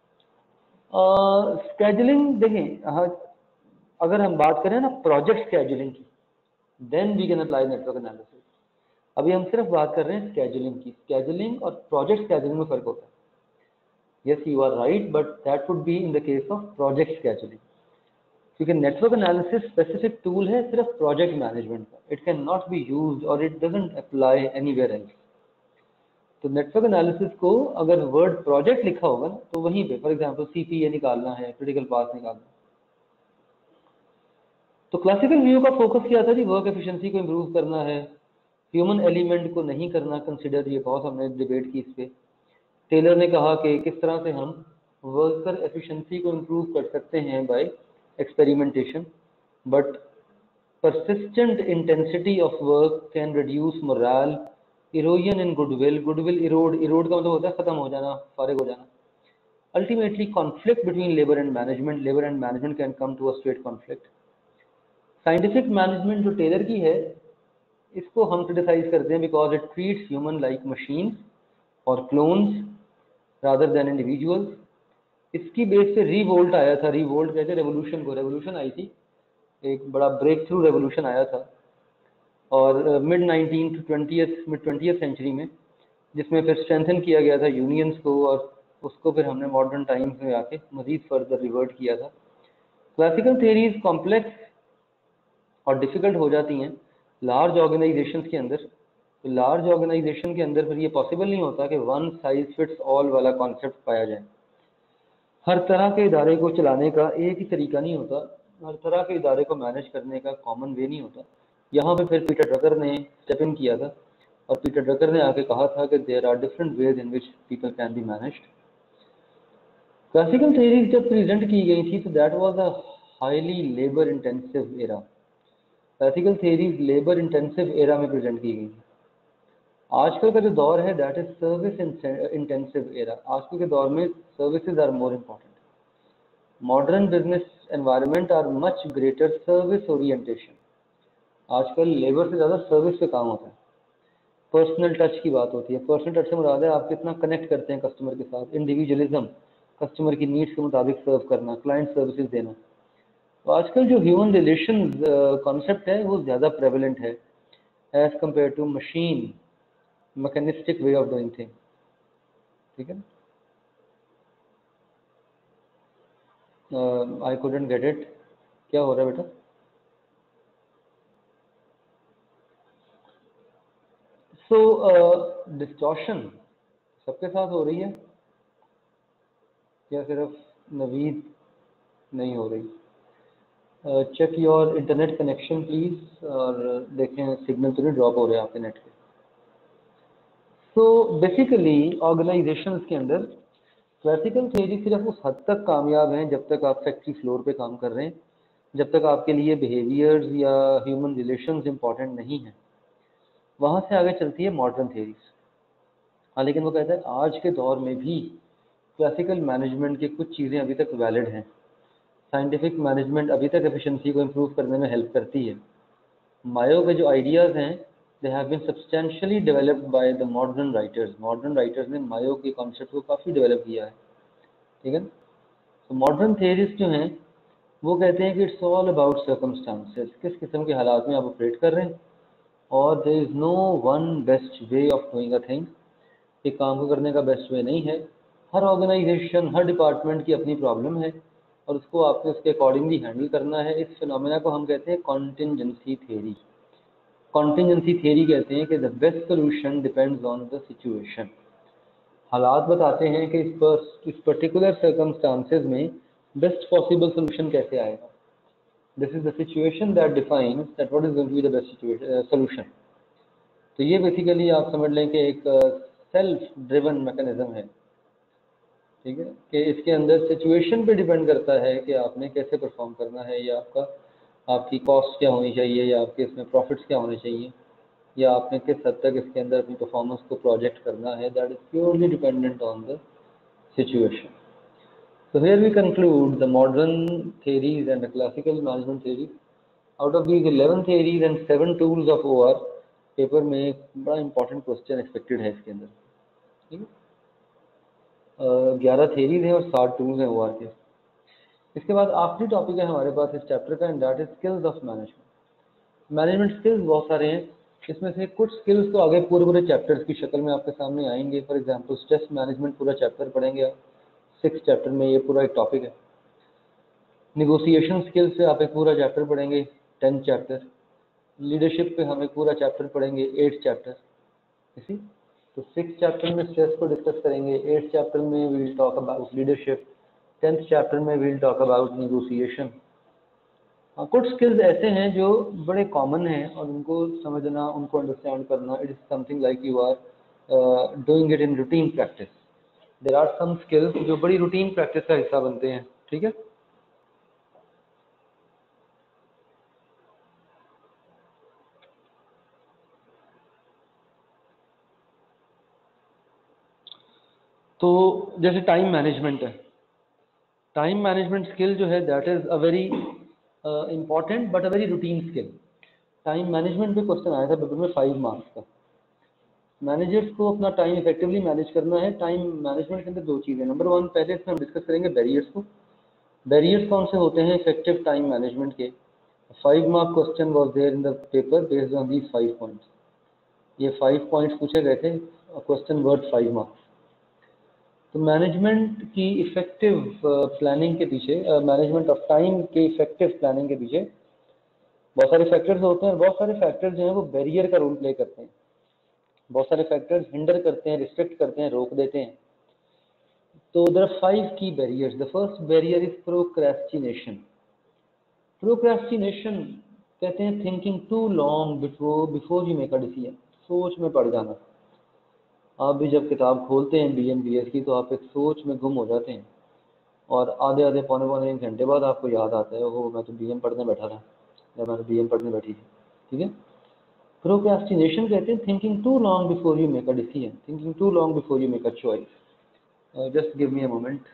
स्केजुलिंग uh, देखें, हाँ, अगर हम बात करें ना प्रोजेक्ट स्केजुलिंग की, then we can apply network analysis. अभी हम सिर्फ बात कर रहे हैं स्केजुलिंग की। स्केजुलिंग और प्रोजेक्ट स्केजुलिंग में फर्क होता है। Yes, you are right, but that would be in the case of project scheduling, क्योंकि नेटवर्क एनालिसिस स्पेसिफिक टूल है सिर्फ प्रोजेक्ट मैनेजमेंट का। It can not be used और it doesn't apply anywhere else. तो नेटवर्क एनालिसिस को अगर word project लिखा होगा ना, तो वहीं पे फॉर एग्जांपल सीपीए निकालना है, क्रिटिकल पाथ निकालना है। तो क्लासिकल व्यू का फोकस किया था जी, वर्क एफिशिएंसी को इम्प्रूव करना है, ह्यूमन एलिमेंट को नहीं करना कंसिडर। ये बहुत हमने डिबेट की इस पे। टेलर ने कहा कि किस तरह से हम वर्कर एफिशिएंसी को इम्प्रूव कर सकते हैं by experimentation, but persistent intensity of work can reduce morale, erosion in goodwill, goodwill erode, erode का मतलब होता है खत्म हो जाना, फारिग हो जाना। Ultimately conflict between labor and management, labor and management can come to a straight conflict. Scientific management जो टेलर की है, इसको हम क्रिटिसाइज करते हैं because it treats human like machines or clones rather than individuals. इसकी बेस पे revolt आया था, रिवोल्ट कहते हैं रेवोल्यूशन को, रेवोल्यूशन आई थी, एक बड़ा ब्रेक थ्रू रेवोल्यूशन आया था और mid nineteen twentieth mid twentieth century में, जिसमें फिर स्ट्रेंथन किया गया था यूनियंस को, और उसको फिर हमने मॉडर्न टाइम्स में आके मजीद फर्दर रिवर्ट किया था। क्लासिकल थेरीज कॉम्प्लेक्स और डिफ़िकल्ट हो जाती हैं लार्ज ऑर्गेनाइजेशंस के अंदर। तो लार्ज ऑर्गेनाइजेशन के अंदर फिर ये पॉसिबल नहीं होता कि वन साइज फिट्स ऑल वाला कॉन्सेप्ट पाया जाए। हर तरह के इदारे को चलाने का एक ही तरीका नहीं होता, हर तरह के इदारे को मैनेज करने का कॉमन वे नहीं होता। यहाँ पे फिर पीटर ड्रकर ने स्टेप इन किया था, और पीटर ड्रकर ने आके कहा था कि there are different ways in which people can be managed. Classical theories जब प्रेजेंट की गई थी तो that was a highly labour intensive era. Classical theories labour intensive era में प्रेजेंट की गई थी। आजकल का जो दौर है that is service intensive era. आजकल के दौर में services are more important. Modern business environment are much greater service orientation. आजकल लेबर से ज़्यादा सर्विस पे काम होता है। पर्सनल टच की बात होती है। पर्सनल टच से मुराद है आप कितना कनेक्ट करते हैं कस्टमर के साथ, इंडिविजुअलिज्म, कस्टमर की नीड्स के मुताबिक सर्व करना, क्लाइंट सर्विसेज देना। तो आजकल जो ह्यूमन रिलेशन कॉन्सेप्ट है वो ज़्यादा प्रेवलेंट है as compare to machine mechanistic way of doing thing. ठीक है, आई कुडंट गेट इट, क्या हो रहा है बेटा? सो डिस्टॉर्शन सबके साथ हो रही है या सिर्फ नवीद नहीं हो रही? Check your internet connection please, और देखें सिग्नल तो नहीं ड्रॉप हो रहे हैं आपके नेट के। तो बेसिकली ऑर्गेनाइजेशंस के अंदर क्लासिकल थ्योरी सिर्फ उस हद तक कामयाब हैं जब तक आप फैक्ट्री फ्लोर पे काम कर रहे हैं, जब तक आपके लिए बिहेवियर्स या ह्यूमन रिलेशंस इंपॉर्टेंट नहीं हैं। वहाँ से आगे चलती है मॉडर्न थ्योरीज। हाँ, लेकिन वो कहता है आज के दौर में भी क्लासिकल मैनेजमेंट की कुछ चीज़ें अभी तक वैलिड हैं। साइंटिफिक मैनेजमेंट अभी तक एफिशिएंसी को इम्प्रूव करने में हेल्प करती है। मायो के जो आइडियाज़ हैं they have been substantially developed by the modern writers. Modern writers ने मायो के कॉन्सेप्ट को काफ़ी डेवलप किया है। ठीक है, तो मॉडर्न थेरीज जो हैं वो कहते हैं कि इट्स ऑल अबाउट सर्कमस्टांसेस, किस किस्म के हालात में आप ऑपरेट कर रहे हैं, और there is no one best way of doing a thing. एक काम को करने का बेस्ट वे नहीं है। हर ऑर्गेनाइजेशन, हर डिपार्टमेंट की अपनी प्रॉब्लम है और उसको आपको उसके अकॉर्डिंगली हैंडल करना है। इस फिनोमेना को हम कहते हैं कॉन्टिंजेंसी थ्योरी। कॉन्टिंजेंसी थ्योरी कहते हैं कि the best solution depends on the situation. हालात बताते हैं कि इस पर इस पर्टिकुलर सर्कमस्टांसेस में बेस्ट पॉसिबल सोल्यूशन कैसे आएगा। This is the situation that defines that what is going to be the best solution. तो ये बेसिकली आप समझ लें कि एक सेल्फ ड्रिवन मैकेनिज्म है। ठीक है, कि इसके अंदर सिचुएशन पे डिपेंड करता है कि आपने कैसे परफॉर्म करना है, या आपका आपकी कॉस्ट क्या होनी चाहिए, या आपके इसमें प्रॉफिट्स क्या होने चाहिए, या आपने किस हद तक इसके अंदर अपनी परफॉर्मेंस को प्रोजेक्ट करना है। That is purely dependent on the situation. So here we conclude the modern theories and the classical management theories. Out of these eleven theories and seven tools of O R, paper में एक बड़ा important question expected है इसके अंदर। ठीक है, ग्यारह theories हैं और सात टूल्स हैं ओ आर के। इसके बाद आखिरी टॉपिक है हमारे पास इस चैप्टर का, and that is skills of management. Management skills बहुत सारे हैं, इसमें से कुछ स्किल्स तो आगे पूरे पूरे चैप्टर्स की शक्ल में आपके सामने आएंगे। फॉर एग्जांपल स्ट्रेस मैनेजमेंट पूरा चैप्टर पढ़ेंगे आप, सिक्स चैप्टर में ये पूरा एक टॉपिक है। निगोसिएशन स्किल्स से आप एक पूरा चैप्टर पढ़ेंगे, टेंथ चैप्टर। लीडरशिप पे हम एक पूरा चैप्टर पढ़ेंगे, एट चैप्टर। इसी तो सिक्स चैप्टर में स्ट्रेस को डिस्कस करेंगे, एट चैप्टर में we'll talk about leadership, tenth chapter में वील टॉक अबाउट निगोसिएशन। हाँ, कुछ स्किल्स ऐसे हैं जो बड़े कॉमन हैं और उनको समझना, उनको अंडरस्टैंड करना, it is something like you are doing it in routine practice. There are some skills जो बड़ी रूटीन प्रैक्टिस का हिस्सा बनते हैं। ठीक है, तो जैसे टाइम मैनेजमेंट है, टाइम मैनेजमेंट स्किल जो है that is a very important but a very routine skill. Time management पे क्वेश्चन आया था पेपर में फाइव मार्क्स का। मैनेजर्स को अपना टाइम इफेक्टिवली मैनेज करना है। टाइम मैनेजमेंट के अंदर दो चीज़ें, नंबर वन पहले इसमें हम डिस्कस करेंगे बैरियर्स को। बैरियर्स कौन से होते हैं इफेक्टिव टाइम मैनेजमेंट के? Five mark question was there in the paper based on these five points. ये फाइव पॉइंट्स पूछे गए थे, क्वेश्चन वर्थ फाइव मार्क्स। तो मैनेजमेंट की इफेक्टिव प्लानिंग के पीछे, मैनेजमेंट ऑफ टाइम के इफेक्टिव प्लानिंग के पीछे बहुत सारे फैक्टर्स होते हैं। बहुत सारे फैक्टर्स जो हैं वो बैरियर का रोल प्ले करते हैं। बहुत सारे फैक्टर्स हिंडर करते हैं, रिस्ट्रिक्ट करते हैं, रोक देते हैं। तो there are five key barriers. The first barrier is procrastination. Procrastination कहते हैं thinking too long before before you make a decision. सोच में पड़ जाना। आप भी जब किताब खोलते हैं बी एम बी एस की तो आप एक सोच में गुम हो जाते हैं और आधे आधे पौने पौने एक घंटे बाद आपको याद आता है, ओह मैं तो बी एम पढ़ने बैठा था, या मैंने बी एम पढ़ने बैठी थी। ठीक है, प्रोक्रेस्टिनेशन कहते हैं thinking too long before you make a decision, thinking too long before you make a choice. Just give me a moment.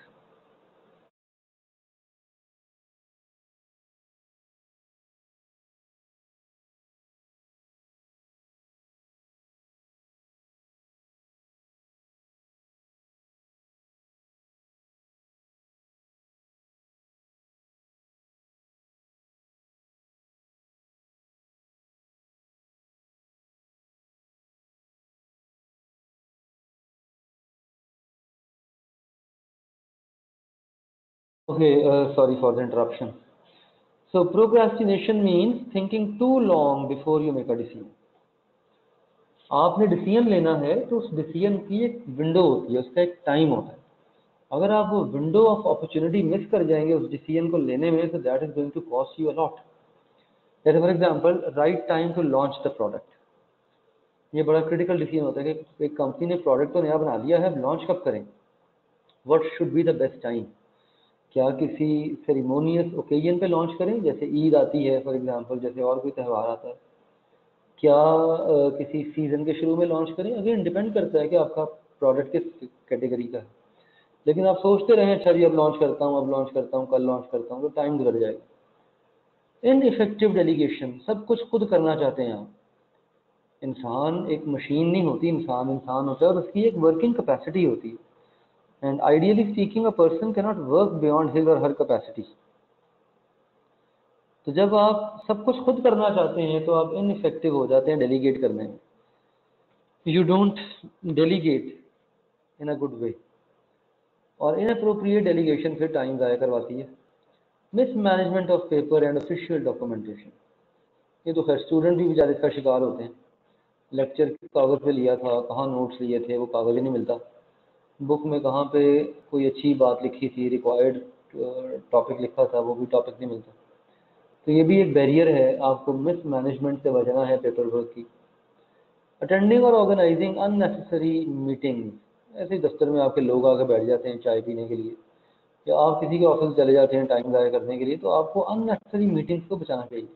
Okay, uh, sorry for the interruption. So procrastination means thinking too long before you make a decision. आपने decision लेना है तो उस decision की एक window होती है, उसका एक टाइम होता है। अगर आप वो विंडो ऑफ अपॉर्चुनिटी मिस कर जाएंगे उस डिसीजन को लेने में, तो that is going to cost you a lot. जैसे for example, right time to launch the product, ये बड़ा क्रिटिकल डिसीजन होता है कि एक कंपनी ने प्रोडक्ट तो नया बना लिया है, लॉन्च कब करें, what should be the best time. क्या किसी सेरिमोनियस ओकेजन पे लॉन्च करें, जैसे ईद आती है फॉर एग्जांपल, जैसे और कोई त्यौहार आता है, क्या आ, किसी सीजन के शुरू में लॉन्च करें। अगेन डिपेंड करता है कि आपका प्रोडक्ट किस कैटेगरी का है। लेकिन आप सोचते रहें अच्छा जी अब लॉन्च करता हूँ, अब लॉन्च करता हूँ, कल लॉन्च करता हूँ, तो टाइम गुजर जाएगा। इनइफेक्टिव डेलीगेशन, सब कुछ खुद करना चाहते हैं आप। इंसान एक मशीन नहीं होती, इंसान इंसान होता है और उसकी एक वर्किंग कैपेसिटी होती है। And ideally speaking, a person can not work beyond his or her capacity. तो जब आप सब कुछ खुद करना चाहते हैं तो आप इनइफेक्टिव हो जाते हैं डेलीगेट करने में। You don't delegate in a good way, और इनअप्रोप्रिएट डेलीगेशन फिर टाइम ज़ाया करवाती है। Mismanagement of paper and official documentation, ये तो खैर स्टूडेंट भी बेचारे इसका शिकार होते हैं। लेक्चर कागज़ पे लिया था, कहाँ नोट्स लिए थे, वो कागज़ ही नहीं मिलता। बुक में कहाँ पे कोई अच्छी बात लिखी थी, रिक्वायर्ड टॉपिक लिखा था, वो भी टॉपिक नहीं मिलता। तो ये भी एक बैरियर है, आपको मिसमैनेजमेंट से बचना है पेपर वर्क की। अटेंडिंग और ऑर्गेनाइजिंग अननेसेसरी मीटिंग, ऐसे ही दफ्तर में आपके लोग आके बैठ जाते हैं चाय पीने के लिए, या आप किसी के ऑफिस चले जाते हैं टाइम ज़ाया करने के लिए, तो आपको अननेसेसरी मीटिंग्स को बचाना चाहिए।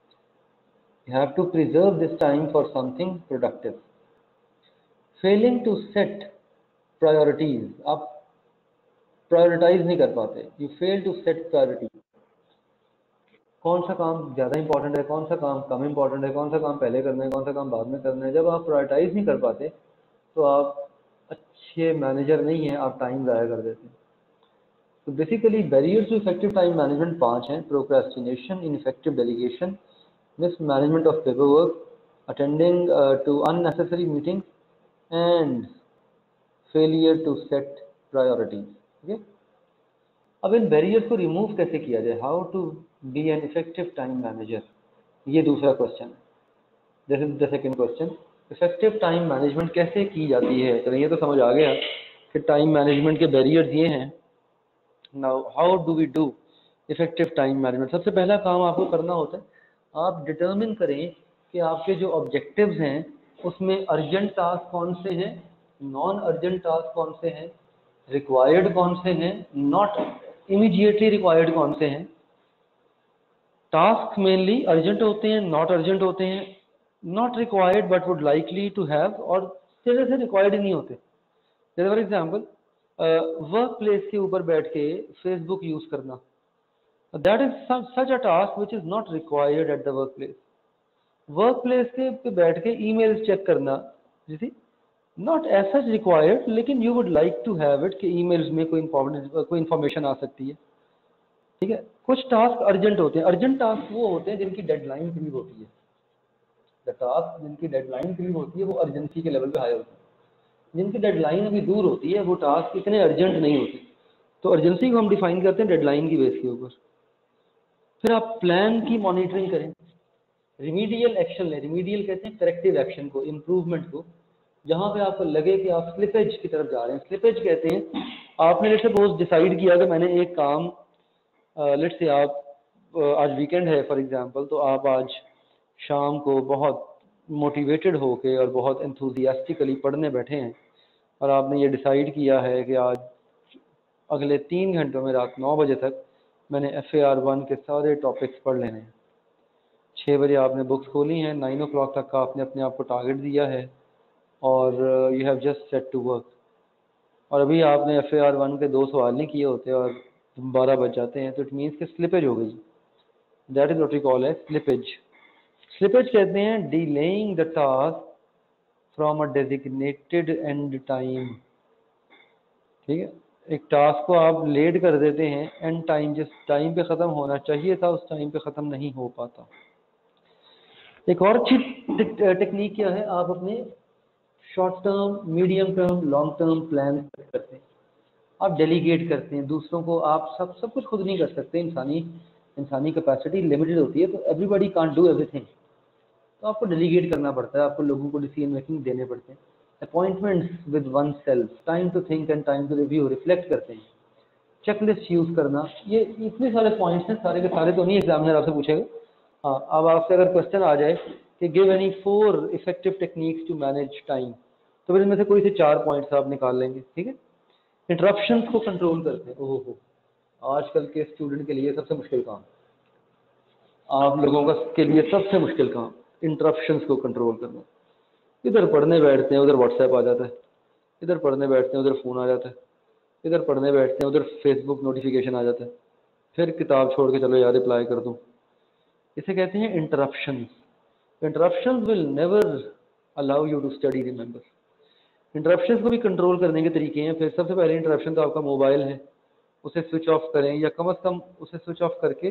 You have to preserve this time for something productive. Failing to set priorities, आप प्रायोरिटाइज नहीं कर पाते, you fail to set priority. कौन सा काम ज़्यादा इंपॉर्टेंट है, कौन सा काम कम इंपॉर्टेंट है, कौन सा काम पहले करना है, कौन सा काम बाद में करना है, जब आप प्रायोरिटाइज नहीं कर पाते तो आप अच्छे मैनेजर नहीं हैं, आप टाइम ज़ाया कर देते हैं। तो basically barriers to effective time management पांच हैं: procrastination, ineffective delegation, mismanagement of paper work, attending to unnecessary meeting and failure to set priorities. ठीक है, अब इन बैरियर्स को रिमूव कैसे किया जाए, how to be an effective time manager, ये दूसरा क्वेश्चन है। This is the second question, effective time management कैसे की जाती है। तो ये तो समझ आ गया कि टाइम मैनेजमेंट के बैरियर्स ये हैं। Now how do we do effective time management. सबसे पहला काम आपको करना होता है, आप डिटर्मिन करें कि आपके जो ऑब्जेक्टिव्स हैं उसमें अर्जेंट टास्क कौन से हैं, नॉन अर्जेंट टास्क कौन से हैं, रिक्वायर्ड कौन से हैं, नॉट इमीडिएटली रिक्वायर्ड कौन से हैं। टास्क मेनली अर्जेंट होते हैं, नॉट अर्जेंट होते हैं, not required but would likely to have, और सीधे से रिक्वायर्ड ही नहीं होते। जैसे फॉर एग्जाम्पल, वर्क प्लेस के ऊपर बैठ के फेसबुक यूज करना, that is such a task which is not required at the work place. Work place के पे बैठ के ईमेल चेक करना, you see, not as such required, लेकिन you would like to have it कि emails में कोई कोई इंफॉर्मेशन आ सकती है। ठीक है, कुछ टास्क अर्जेंट होते हैं। अर्जेंट टास्क वो होते हैं जिनकी डेडलाइन करीब होती है। द टास्क जिनकी डेडलाइन करीब होती है वो अर्जेंसी के लेवल पे हाई होती है। जिनकी डेडलाइन अभी दूर होती है वो टास्क इतने अर्जेंट नहीं होते। तो अर्जेंसी को हम डिफाइन करते हैं डेडलाइन की बेस के ऊपर। फिर आप प्लान की मॉनिटरिंग करें, रिमीडियल एक्शन लें। रिमीडियल कहते हैं करेक्टिव एक्शन को, इम्प्रूवमेंट को। जहाँ पे आपको लगे कि आप स्लिपेज की तरफ जा रहे हैं, स्लिपेज कहते हैं आपने लेट्स सपोज डिसाइड किया कि मैंने एक काम, लेट्स से आप uh, आज वीकेंड है फॉर एग्जांपल, तो आप आज शाम को बहुत मोटिवेटेड होके और बहुत एंथुजियास्टिकली पढ़ने बैठे हैं, और आपने ये डिसाइड किया है कि आज अगले तीन घंटों में रात नौ बजे तक मैंने एफ ए आर वन के सारे टॉपिक्स पढ़ लेने हैं। छः बजे आपने बुक्स खोली हैं, नाइन ओ क्लॉक तक का आपने अपने आप को टारगेट दिया है, और you have just set to work. और अभी आपने एफ ए आर वन के दो सवाल नहीं किए होते और बारह बज जाते हैं, तो इट मीन्स कि स्लिपेज हो गई। That is what we call है स्लिपेज। स्लिपेज कहते हैं delaying the task from a designated end time. ठीक है, एक टास्क को आप लेट कर देते हैं, एंड टाइम, जिस टाइम पे ख़त्म होना चाहिए था उस टाइम पे ख़त्म नहीं हो पाता। एक और अच्छी टेक्निक क्या है, आप अपने short term, medium term, long term plan करते हैं। आप डेलीगेट करते हैं दूसरों को, आप सब सब कुछ खुद नहीं कर सकते, इंसानी इंसानी कैपेसिटी लिमिटेड होती है, तो एवरीबॉडी कांट डू एवरीथिंग, तो आपको डेलीगेट करना पड़ता है, आपको लोगों को डिसीजन मेकिंग देने पड़ते हैं। Appointments with oneself, time to think and time to review, reflect करते हैं, चेकलिस्ट यूज करना, ये इतने सारे पॉइंट्स हैं, सारे के सारे तो नहीं एग्जामिनर आपसे पूछेगा। हाँ, अब आपसे अगर क्वेश्चन आ जाए कि give any four effective techniques to manage time, तो फिर इनमें से कोई से चार पॉइंट्स आप निकाल लेंगे, ठीक है। इंटरप्शंस को कंट्रोल करते हैं, ओहो हो, आजकल के स्टूडेंट के लिए सबसे मुश्किल काम, आप लोगों का के लिए सबसे मुश्किल काम, इंटरप्शंस को कंट्रोल करना। इधर पढ़ने बैठते हैं, उधर व्हाट्सएप आ जाता है, इधर पढ़ने बैठते हैं, उधर फ़ोन आ जाता है, इधर पढ़ने बैठते हैं, उधर फेसबुक नोटिफिकेशन आ जाता है, फिर किताब छोड़ के चलो यार रिप्लाई कर दूँ, इसे कहते हैं interruptions. Interruptions will never allow you to study, remember. Interruptions को भी कंट्रोल करने के तरीके हैं। फिर सबसे पहले इंटरप्शन तो आपका मोबाइल है, उसे स्विच ऑफ करें, या कम अज़ कम उसे स्विच ऑफ करके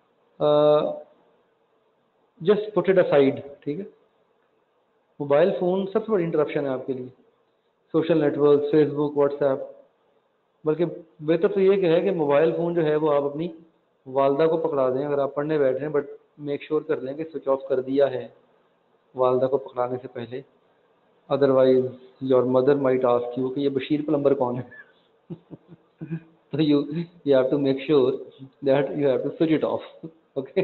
जस्ट पुट इट असाइड, ठीक है। मोबाइल फ़ोन सबसे बड़ी इंटरप्शन है आपके लिए, सोशल नेटवर्क, फेसबुक, व्हाट्सएप, बल्कि बेहतर तो ये है कि मोबाइल फ़ोन जो है वो आप अपनी वालदा को पकड़ा दें अगर आप पढ़ने बैठ रहे हैं, बट मेक श्योर कर लें कि स्विच ऑफ कर दिया है वालदा को पकड़ाने से पहले, otherwise your mother might ask you कि ये बशीर प्लम्बर कौन है। तो you you have to make sure that you have to switch it off, okay.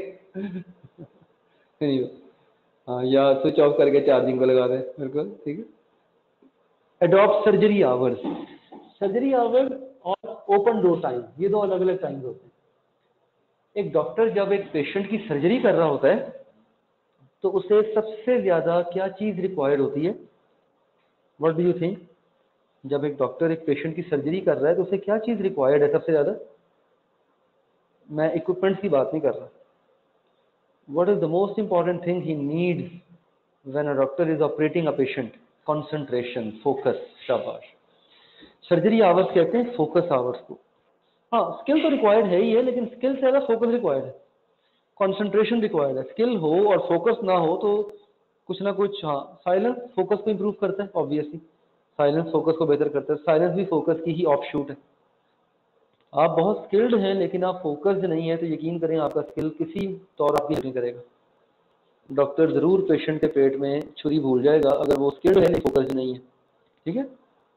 हाँ, या स्विच ऑफ करके चार्जिंग को लगा दें, बिल्कुल ठीक है। Adopt surgery hours, surgery hours और ओपन डोर टाइम, ये दो अलग अलग टाइम होते हैं। एक डॉक्टर जब एक पेशेंट की सर्जरी कर रहा होता है तो उसे सबसे ज्यादा क्या चीज रिक्वायर्ड होती है, व्हाट डू यू थिंक? जब एक डॉक्टर एक पेशेंट की सर्जरी कर रहा है तो उसे क्या चीज रिक्वायर्ड है सबसे ज्यादा? मैं इक्विपमेंट्स की बात नहीं कर रहा। What is the most important thing he needs when a doctor is operating a patient? Concentration, focus, शाबाश। सर्जरी आवर्स कहते हैं फोकस आवर्स को। हाँ, स्किल तो रिक्वायर्ड है ही है, लेकिन स्किल से ज्यादा फोकस रिक्वायर्ड है, कंसंट्रेशन रिक्वायर्ड है। स्किल हो और फोकस ना हो तो कुछ ना कुछ, हाँ, साइलेंस फोकस को इंप्रूव करता है, ऑब्वियसली साइलेंस फोकस को बेहतर करता है, साइलेंस भी फोकस की ही ऑफशूट है। आप बहुत स्किल्ड हैं लेकिन आप फोकस्ड नहीं है तो यकीन करें आपका स्किल किसी तौर आपकी नहीं करेगा। डॉक्टर जरूर पेशेंट के पेट में छुरी भूल जाएगा अगर वो स्किल्ड है लेकिन फोकस्ड नहीं है, ठीक है।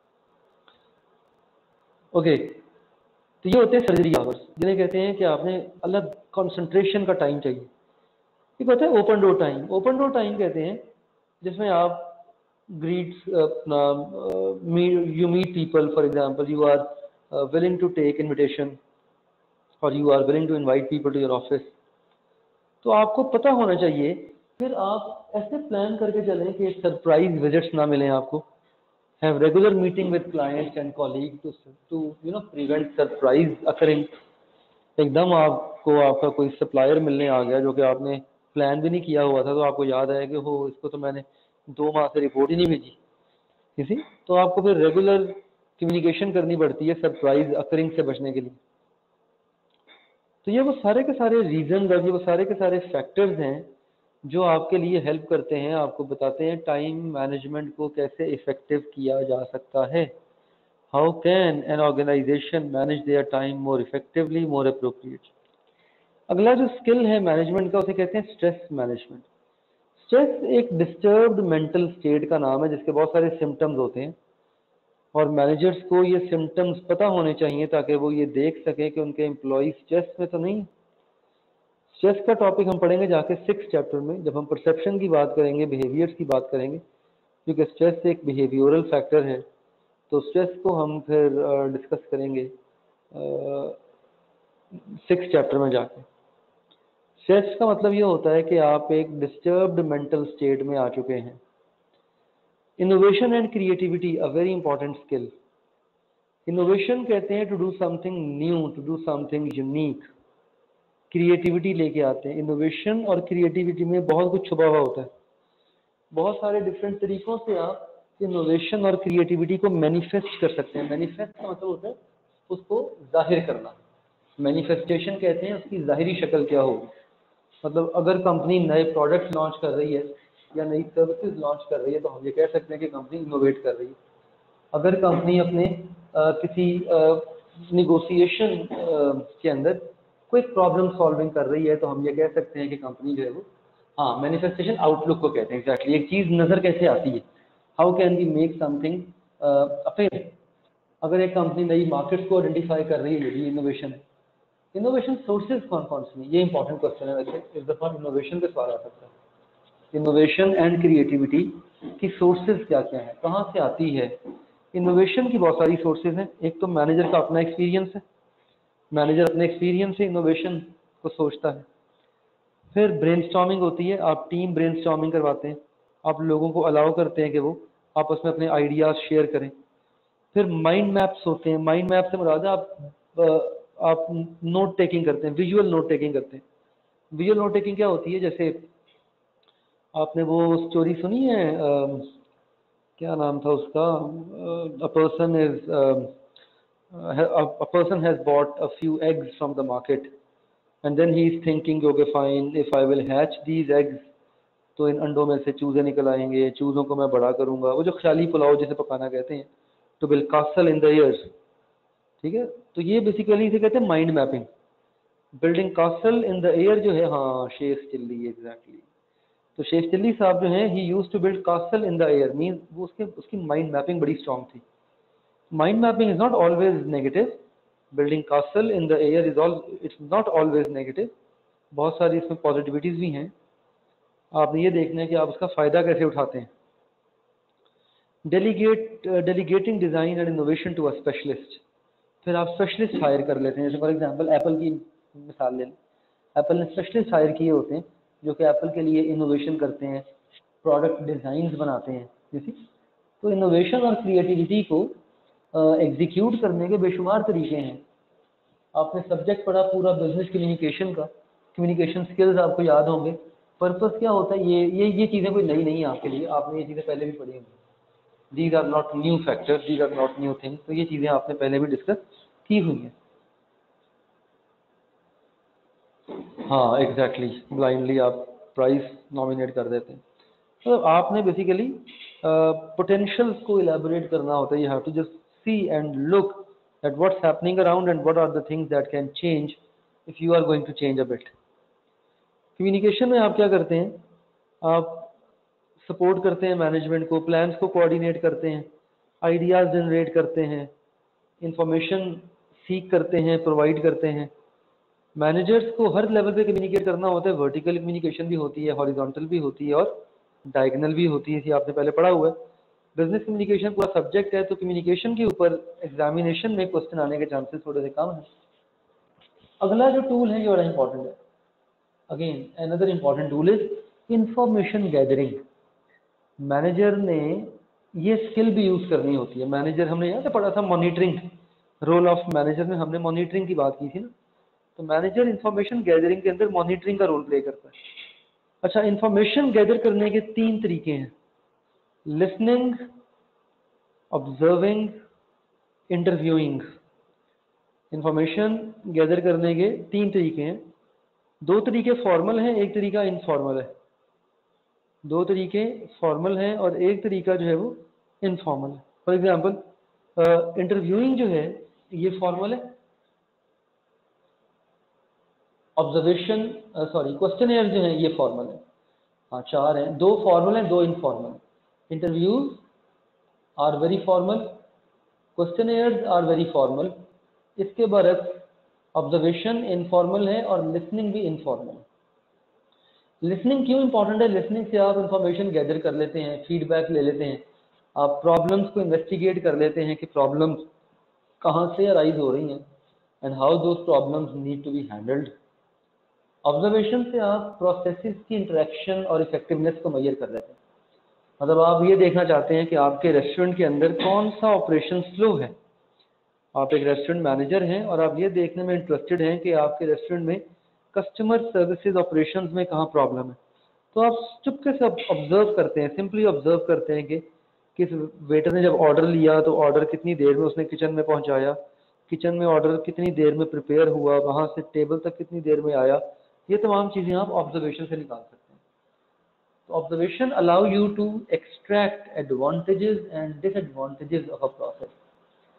ओके, तो ये होते हैं सर्जरी आवर्स, जिन्हें कहते हैं कि आपने अलग कंसंट्रेशन का टाइम चाहिए। एक होता है open door time. Open door time कहते हैं जिसमें आप ग्रीट्स अपना you meet people, for example you are willing to take invitation और you are willing to invite people to your office. तो आपको पता होना चाहिए, फिर आप ऐसे प्लान करके चलें कि सरप्राइज विजिट्स ना मिलें आपको। Have regular meeting with clients and colleague to to you know prevent surprise occurring. एकदम आपको आपका कोई सप्लायर मिलने आ गया जो कि आपने प्लान भी नहीं किया हुआ था, तो आपको याद आया कि हो इसको तो मैंने दो माह से रिपोर्ट ही नहीं भेजी किसी, तो आपको फिर रेगुलर कम्युनिकेशन करनी पड़ती है सरप्राइज अकरिंग से बचने के लिए। तो ये वो सारे के सारे रीजन, ये वो सारे के सारे फैक्टर्स हैं जो आपके लिए हेल्प करते हैं, आपको बताते हैं टाइम मैनेजमेंट को कैसे इफेक्टिव किया जा सकता है। How can an organization manage their time more effectively, more appropriate. अगला जो स्किल है मैनेजमेंट का उसे कहते हैं स्ट्रेस मैनेजमेंट। स्ट्रेस एक डिस्टर्ब्ड मेंटल स्टेट का नाम है जिसके बहुत सारे सिम्टम्स होते हैं और मैनेजर्स को ये सिम्टम्स पता होने चाहिए ताकि वो ये देख सके कि उनके एम्प्लॉय स्ट्रेस में तो नहीं। स्ट्रेस का टॉपिक हम पढ़ेंगे जाके सिक्स चैप्टर में, जब हम परसेप्शन की बात करेंगे, बिहेवियर्स की बात करेंगे, क्योंकि स्ट्रेस एक बिहेवियरल फैक्टर है, तो स्ट्रेस को हम फिर डिस्कस करेंगे सिक्स चैप्टर में जाके। स्ट्रेस का मतलब ये होता है कि आप एक डिस्टर्ब्ड मेंटल स्टेट में आ चुके हैं। Innovation and creativity, a very important skill. Innovation कहते हैं to do something new, to do something unique. Creativity लेके आते हैं। इनोवेशन और क्रिएटिविटी में बहुत कुछ छुपा हुआ होता है, बहुत सारे डिफरेंट तरीकों से आप इनोवेशन और क्रिएटिविटी को मैनिफेस्ट कर सकते हैं। मैनिफेस्ट का मतलब होता है उसको जाहिर करना, मैनिफेस्टेशन कहते हैं उसकी जाहिरी शक्ल क्या होगी। मतलब अगर कंपनी नए प्रोडक्ट्स लॉन्च कर रही है या नई सर्विसेज लॉन्च कर रही है तो हम ये कह सकते हैं कि कंपनी इनोवेट कर रही है। अगर कंपनी अपने आ, किसी निगोशिएशन के अंदर कोई प्रॉब्लम सॉल्विंग कर रही है तो हम ये कह सकते हैं कि कंपनी जो है वो, हाँ, मैनिफेस्टेशन आउटलुक को कहते हैं एग्जैक्टली। एक चीज़ नज़र कैसे आती है, how can we make something appear. अगर एक कंपनी नई मार्केट को आइडेंटिफाई कर रही है, यही इनोवेशन है। इनोवेशन सोर्सेज कौन कौन से हैं, ये इंपॉर्टेंट क्वेश्चन है। वैसे इस दफ़ा इनोवेशन पे सवाल आ सकता है। इनोवेशन एंड क्रिएटिविटी की सोर्सेज क्या क्या है, कहाँ से आती है। इनोवेशन की बहुत सारी सोर्सेज हैं। एक तो मैनेजर का अपना एक्सपीरियंस है, मैनेजर अपने एक्सपीरियंस से इनोवेशन को सोचता है। फिर ब्रेनस्टॉर्मिंग होती है, आप टीम ब्रेनस्टॉर्मिंग करवाते हैं, आप लोगों को अलाउ करते हैं कि वो आपस में अपने आइडियाज़ शेयर करें। फिर माइंड मैप्स होते हैं, माइंड मैप से मुराद है आप आप नोट टेकिंग करते हैं, विजुअल नोट टेकिंग करते हैं। विजुअल नोट टेकिंग क्या होती है, जैसे आपने वो स्टोरी सुनी है, अ, क्या नाम था उसका, a person is a person has bought a few eggs from the market and then he is thinking okay fine if I will hatch these eggs, तो इन अंडों में से चूजे निकल आएंगे, चूजों को मैं बड़ा करूंगा, वो जो ख्याली पुलाव जिसे पकाना कहते हैं, तो build castle in the air. ठीक है, तो ये बेसिकली इसे कहते हैं mind mapping. Building castle in the air जो है, हाँ, शेख चिल्ली एग्जैक्टली। तो शेख चिल्ली साहब जो है, he used to build castle in the air, mean वो उसके उसकी माइंड मैपिंग बड़ी स्ट्रॉन्ग थी। Mind mapping is not always negative, building castle in the air is all it's not always negative, बहुत सारी इसमें पॉजिटिविटीज भी हैं। आपने ये देखना है कि आप उसका फ़ायदा कैसे उठाते हैं। Delegate delegating design and innovation to a specialist, फिर आप स्पेशलिस्ट हायर कर लेते हैं। जैसे फॉर एग्जांपल एप्पल की मिसाल ले लें, एप्पल ने स्पेशलिस्ट हायर किए होते हैं जो कि एप्पल के लिए इनोवेशन करते हैं, प्रोडक्ट डिज़ाइंस बनाते हैं, जैसे। तो इनोवेशन और क्रिएटिविटी को एग्जीक्यूट uh, करने के बेशुमार तरीके हैं। आपने सब्जेक्ट पढ़ा पूरा बिजनेस कम्युनिकेशन का, कम्युनिकेशन स्किल्स आपको याद होंगे। पर्पस क्या होता है, ये ये ये चीज़ें कोई नई नहीं है आपके लिए, आपने ये चीज़ें पहले भी पढ़ी होंगी। These are not new factors, these are not new things, तो ये चीज़ें आपने पहले भी डिस्कस की हुई हैं। हाँ एग्जैक्टली, ब्लाइंडली आप प्राइस नॉमिनेट कर देते हैं। तो आपने बेसिकली पोटेंशियल्स को इलेबोरेट करना होता है। You have to just see and look at what's happening around and what are the things that can change if you are going to change a bit. Communication में आप क्या करते हैं, आप सपोर्ट करते हैं मैनेजमेंट को, प्लान्स को कोऑर्डिनेट करते हैं, आइडियाज़ जनरेट करते हैं, इंफॉर्मेशन सीख करते हैं, प्रोवाइड करते हैं। मैनेजर्स को हर लेवल पे कम्युनिकेट करना होता है, वर्टिकल कम्युनिकेशन भी होती है, हॉरिजॉन्टल भी होती है और डायगोनल भी होती है, ये आपने पहले पढ़ा हुआ है। बिजनेस कम्युनिकेशन पूरा सब्जेक्ट है, तो कम्युनिकेशन के ऊपर एग्जामिनेशन में क्वेश्चन आने के चांसेस थोड़े से कम हैं। अगला जो टूल है ये बड़ा इंपॉर्टेंट है। Again another important tool is information gathering. Manager ने ये स्किल भी यूज करनी होती है। मैनेजर, हमने यहाँ से पढ़ा था मॉनिटरिंग, रोल ऑफ मैनेजर में हमने मॉनिटरिंग की बात की थी ना। तो मैनेजर इंफॉर्मेशन गैदरिंग के अंदर मॉनिटरिंग का रोल प्ले करता है। अच्छा, इंफॉर्मेशन गैदर करने के तीन तरीके हैं, listening, observing, interviewing. Information gather करने के तीन तरीके हैं। दो तरीके फॉर्मल हैं, एक तरीका इनफॉर्मल है। दो तरीके फॉर्मल हैं और एक तरीका जो है वो इनफॉर्मल है। फॉर एग्जांपल इंटरव्यूइंग जो है ये फॉर्मल है, ऑब्जर्वेशन सॉरी क्वेश्चनर जो है ये फॉर्मल है। हाँ, चार हैं, दो फॉर्मल हैं, दो informal. Interviews are very formal, questioners are very formal. इसके बरक्स ऑब्जर्वेशन इनफॉर्मल है और लिसनिंग भी इनफॉर्मल है। लिसनिंग क्यों इंपॉर्टेंट है? लिसनिंग से आप इंफॉर्मेशन गैदर कर लेते हैं, फीडबैक ले लेते हैं, आप प्रॉब्लम्स को इन्वेस्टिगेट कर लेते हैं कि प्रॉब्लम्स कहाँ से अराइज हो रही हैं and how those problems need to be handled. Observation से आप प्रोसेसेस की इंटरेक्शन और इफेक्टिवनेस को मेजर कर लेते हैं। मतलब आप ये देखना चाहते हैं कि आपके रेस्टोरेंट के अंदर कौन सा ऑपरेशन स्लो है। आप एक रेस्टोरेंट मैनेजर हैं और आप ये देखने में इंटरेस्टेड हैं कि आपके रेस्टोरेंट में कस्टमर सर्विसेज ऑपरेशंस में कहाँ प्रॉब्लम है। तो आप चुपके से ऑब्जर्व करते हैं, सिंपली ऑब्जर्व करते हैं कि किस वेटर ने जब ऑर्डर लिया तो ऑर्डर कितनी देर में उसने किचन में पहुंचाया, किचन में ऑर्डर कितनी देर में प्रिपेयर हुआ, वहाँ से टेबल तक कितनी देर में आया। ये तमाम चीज़ें आप ऑब्जर्वेशन से निकाल सकते हैं। तो observation allow you to extract advantages and disadvantages of a process.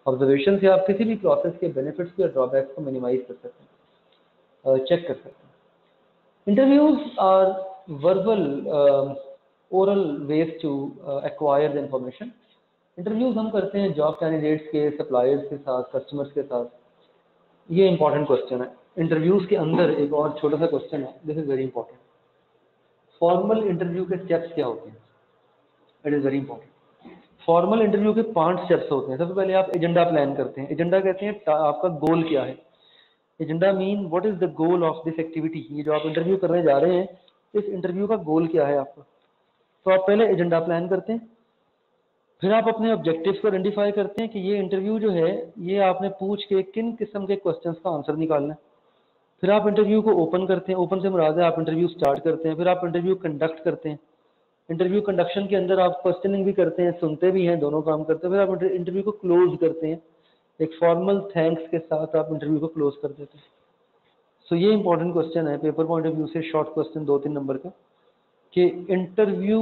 Observation से आप किसी भी प्रोसेस के बेनिफिट्स या ड्रॉबैक्स को मिनिमाइज कर सकते हैं, चेक कर सकते हैं। Interviews are verbal oral ways to acquire the information. Interviews हम करते हैं जॉब कैंडिडेट्स के, सप्लायर्स के साथ, कस्टमर्स के साथ। ये इंपॉर्टेंट क्वेश्चन है। इंटरव्यूज के अंदर एक और छोटा सा क्वेश्चन है, this is very important. Formal interview के स्टेप्स क्या होते हैं? It is very important. Formal interview के पांच स्टेप्स होते हैं। सबसे पहले आप एजेंडा प्लान करते हैं। एजेंडा कहते हैं आपका गोल क्या है। Agenda mean what is the goal of this activity. ये जो आप इंटरव्यू करने जा रहे हैं, इस इंटरव्यू का गोल क्या है आपका। तो आप पहले एजेंडा प्लान करते हैं, फिर आप अपने ऑब्जेक्टिव्स को आइडेंटिफाई करते हैं कि ये इंटरव्यू जो है ये आपने पूछ के किन किस्म के क्वेश्चंस का आंसर निकालना है। फिर आप इंटरव्यू को ओपन करते हैं। ओपन से मुराद है आप इंटरव्यू स्टार्ट करते हैं। फिर आप इंटरव्यू कंडक्ट करते हैं। इंटरव्यू कंडक्शन के अंदर आप क्वेश्चनिंग भी करते हैं, सुनते भी हैं, दोनों काम करते हैं। फिर आप इंटरव्यू को क्लोज करते हैं। एक फॉर्मल थैंक्स के साथ आप इंटरव्यू को क्लोज कर देते हैं। सो so, ये इंपॉर्टेंट क्वेश्चन है पेपर पॉइंट ऑफ व्यू से, शॉर्ट क्वेश्चन दो तीन नंबर का, कि इंटरव्यू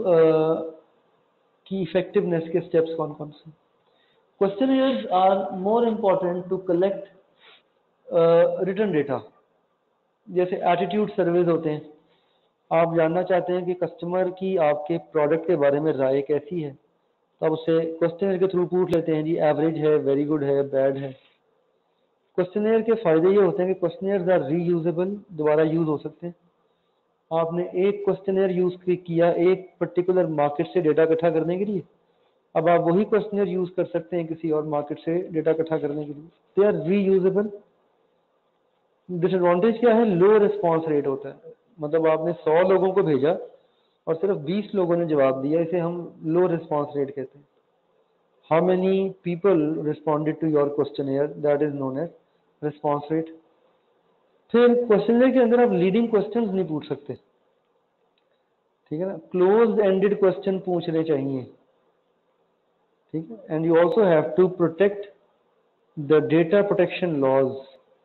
की इफेक्टिवनेस के स्टेप्स कौन कौन से। Questionnaires are more important to collect written data. जैसे एटीट्यूड सर्वेज होते हैं, आप जानना चाहते हैं कि कस्टमर की आपके प्रोडक्ट के बारे में राय कैसी है, तो आप उससे क्वेश्चनियर के थ्रू पूछ लेते हैं जी एवरेज है, वेरी गुड है, बैड है। क्वेश्चनियर के फायदे ये होते हैं कि क्वेश्चनियर्स आर रीयूजेबल, दोबारा यूज हो सकते हैं। आपने एक क्वेश्चनियर यूज किया एक पर्टिकुलर मार्केट से डेटा इकट्ठा करने के लिए, अब आप वही क्वेश्चनियर यूज कर सकते हैं किसी और मार्केट से डेटा इकट्ठा करने के लिए। They are reusable. डिसएडवांटेज क्या है? लो रिस्पांस रेट होता है। मतलब आपने सौ लोगों को भेजा और सिर्फ बीस लोगों ने जवाब दिया, इसे हम लो रिस्पांस रेट कहते हैं। How many people responded to your questionnaire, that is known as response rate. फिर क्वेश्चनियर के अंदर आप लीडिंग क्वेश्चंस नहीं पूछ सकते, ठीक है ना। क्लोज एंडेड क्वेश्चन पूछने चाहिए, ठीक है। And you also have to protect the data protection laws.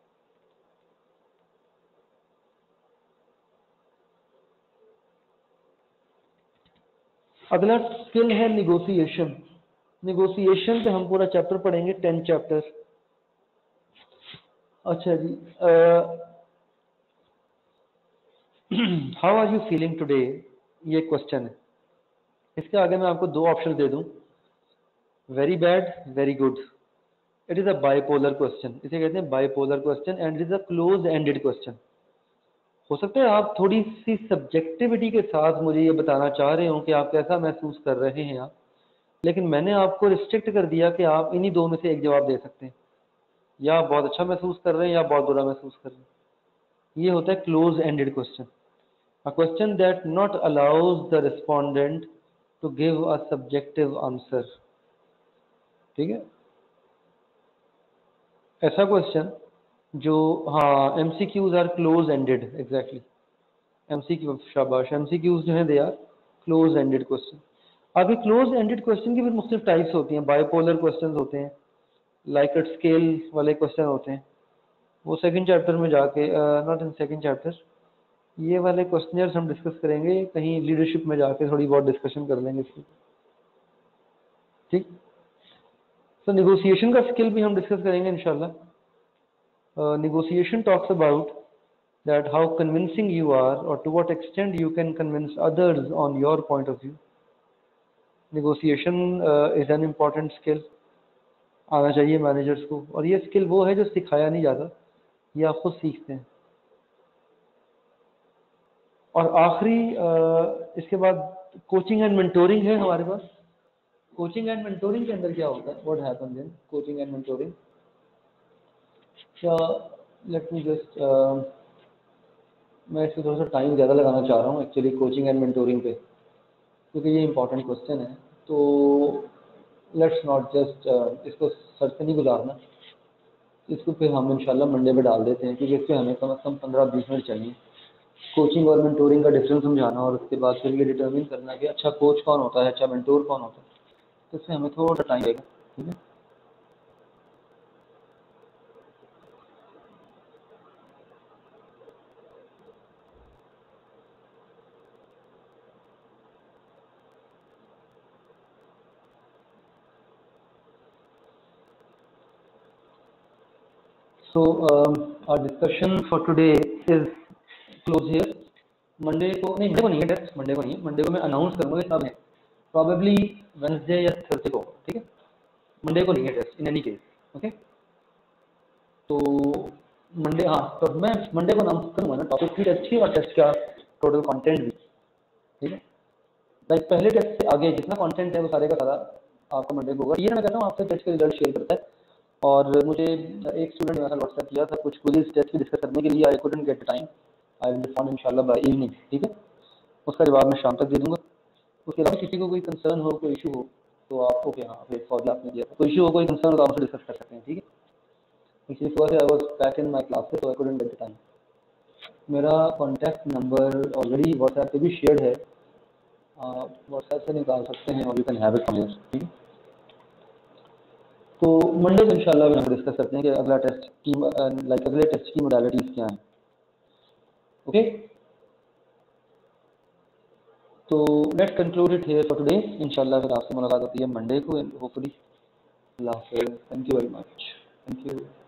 अगला स्किल है निगोशिएशन। निगोशिएशन पे हम पूरा चैप्टर पढ़ेंगे, टेन चैप्टर। अच्छा जी, how are you feeling today, ये क्वेश्चन है। इसके आगे मैं आपको दो ऑप्शन दे दूं, very bad, very good. It is a bipolar question, इसे कहते हैं bipolar question, and it is a close ended question. हो सकता है आप थोड़ी सी सब्जेक्टिविटी के साथ मुझे ये बताना चाह रहे हो कि आप कैसा महसूस कर रहे हैं आप, लेकिन मैंने आपको रिस्ट्रिक्ट कर दिया कि आप इन्हीं दो में से एक जवाब दे सकते हैं, या आप बहुत अच्छा महसूस कर रहे हैं या बहुत बुरा महसूस कर रहे हैं। ये होता है close ended question, a question that not allows the respondent to give a subjective answer, ठीक है। ऐसा क्वेश्चन जो, हाँ, MCQs are close ended, exactly. MCQ, शाबाश, एमसीक्यूज जो है they are close ended question. अभी क्लोज एंडेड क्वेश्चन की भी मुख्तलिफ टाइप्स होती हैं। बाइपोलर क्वेश्चन होते हैं, लाइकट स्केल वाले क्वेश्चन होते हैं, वो सेकंड चैप्टर में जाके, नॉट इन सेकंड चैप्टर, ये वाले क्वेश्चनर्स हम डिस्कस करेंगे कहीं लीडरशिप में जाके, थोड़ी बहुत डिस्कशन कर लेंगे इसकी, ठीक। तो निगोशिएशन का स्किल भी हम डिस्कस करेंगे इंशाल्लाह। Negotiation talks about that how convincing you are or to what extent you can convince others on your point of view. Negotiation uh, is an important skill, आना चाहिए मैनेजर्स को, और ये स्किल वो है जो सिखाया नहीं जाता, ये आप खुद सीखते हैं। और आखिरी uh, इसके बाद कोचिंग एंड मेंटोरिंग है हमारे पास। कोचिंग एंड मेंटोरिंग के अंदर क्या होता है, what happens in coaching and mentoring. Let me just, मैं इसमें थोड़ा सा टाइम ज़्यादा लगाना चाह रहा हूँ एक्चुअली कोचिंग एंड मेंटोरिंग पे, क्योंकि ये इंपॉर्टेंट क्वेश्चन है। तो लेट्स नॉट जस्ट इसको सर से नहीं गुजारना, इसको फिर हम इंशाल्लाह मंडे पे डाल देते हैं, क्योंकि इस पर हमें कम से कम पंद्रह बीस मिनट चाहिए कोचिंग और मेंटोरिंग का डिफरेंस समझाना, और उसके बाद फिर ये डिटर्मिन करना कि अच्छा कोच कौन होता है, अच्छा मेंटोर कौन होता है। तो इसमें हमें थोड़ा टाइम लगेगा, ठीक है। So um, our discussion for today is close here. Monday को नहीं मंडे को नहीं है टेस्ट, मंडे को नहीं है, मंडे को मैं अनाउंस करूँगा कि सब है, प्रॉबेबली वेंसडे या थर्सडे को, ठीक है, मंडे को नहीं है test in any case, okay. तो मंडे, हाँ तो मैं मंडे को अनाउंस करूँगा ना टॉपिक भी टेस्ट की और टेस्ट का टोटल कंटेंट भी, ठीक है। लाइक पहले टेस्ट से आगे जितना कंटेंट है वो सारे का सारा आपको मंडे को होगा। ये मैं कहता हूँ आपसे टेस्ट के रिजल्ट शेयर करता है, और मुझे एक स्टूडेंट ने व्हाट्सएप किया था कुछ क्विज़ टेस्ट की डिस्कस करने के लिए, I couldn't get time, I will respond इंशाल्लाह बाय इवनिंग, ठीक है। उसका जवाब मैं शाम तक दे दूंगा। उसके अलावा किसी को कोई कंसर्न हो, कोई इशू हो तो आप ओके, हाँ फिर फॉर आपने दिया कोई इशू हो, कोई कंसर्न हो तो आप डिस्कस कर सकते हैं, ठीक है। इसी वजह से I was back in my classes so I couldn't get time. मेरा कॉन्टैक्ट नंबर ऑलरेडी व्हाट्सएप पे भी शेयर्ड है, आप व्हाट्सएप से निकाल सकते हैं और you can have it from here, ठीक है। तो मंडे को इंशाल्लाह हम डिस्कस करते हैं कि अगला टेस्ट की लाइक अगले टेस्ट की मोडालिटीज़ क्या हैं, ओके। तो let's conclude it here for today. इंशाल्लाह फिर आपसे मुलाकात होती है मंडे को, होपफुली। अल्लाह हाफ़िज़, thank you very much, thank you.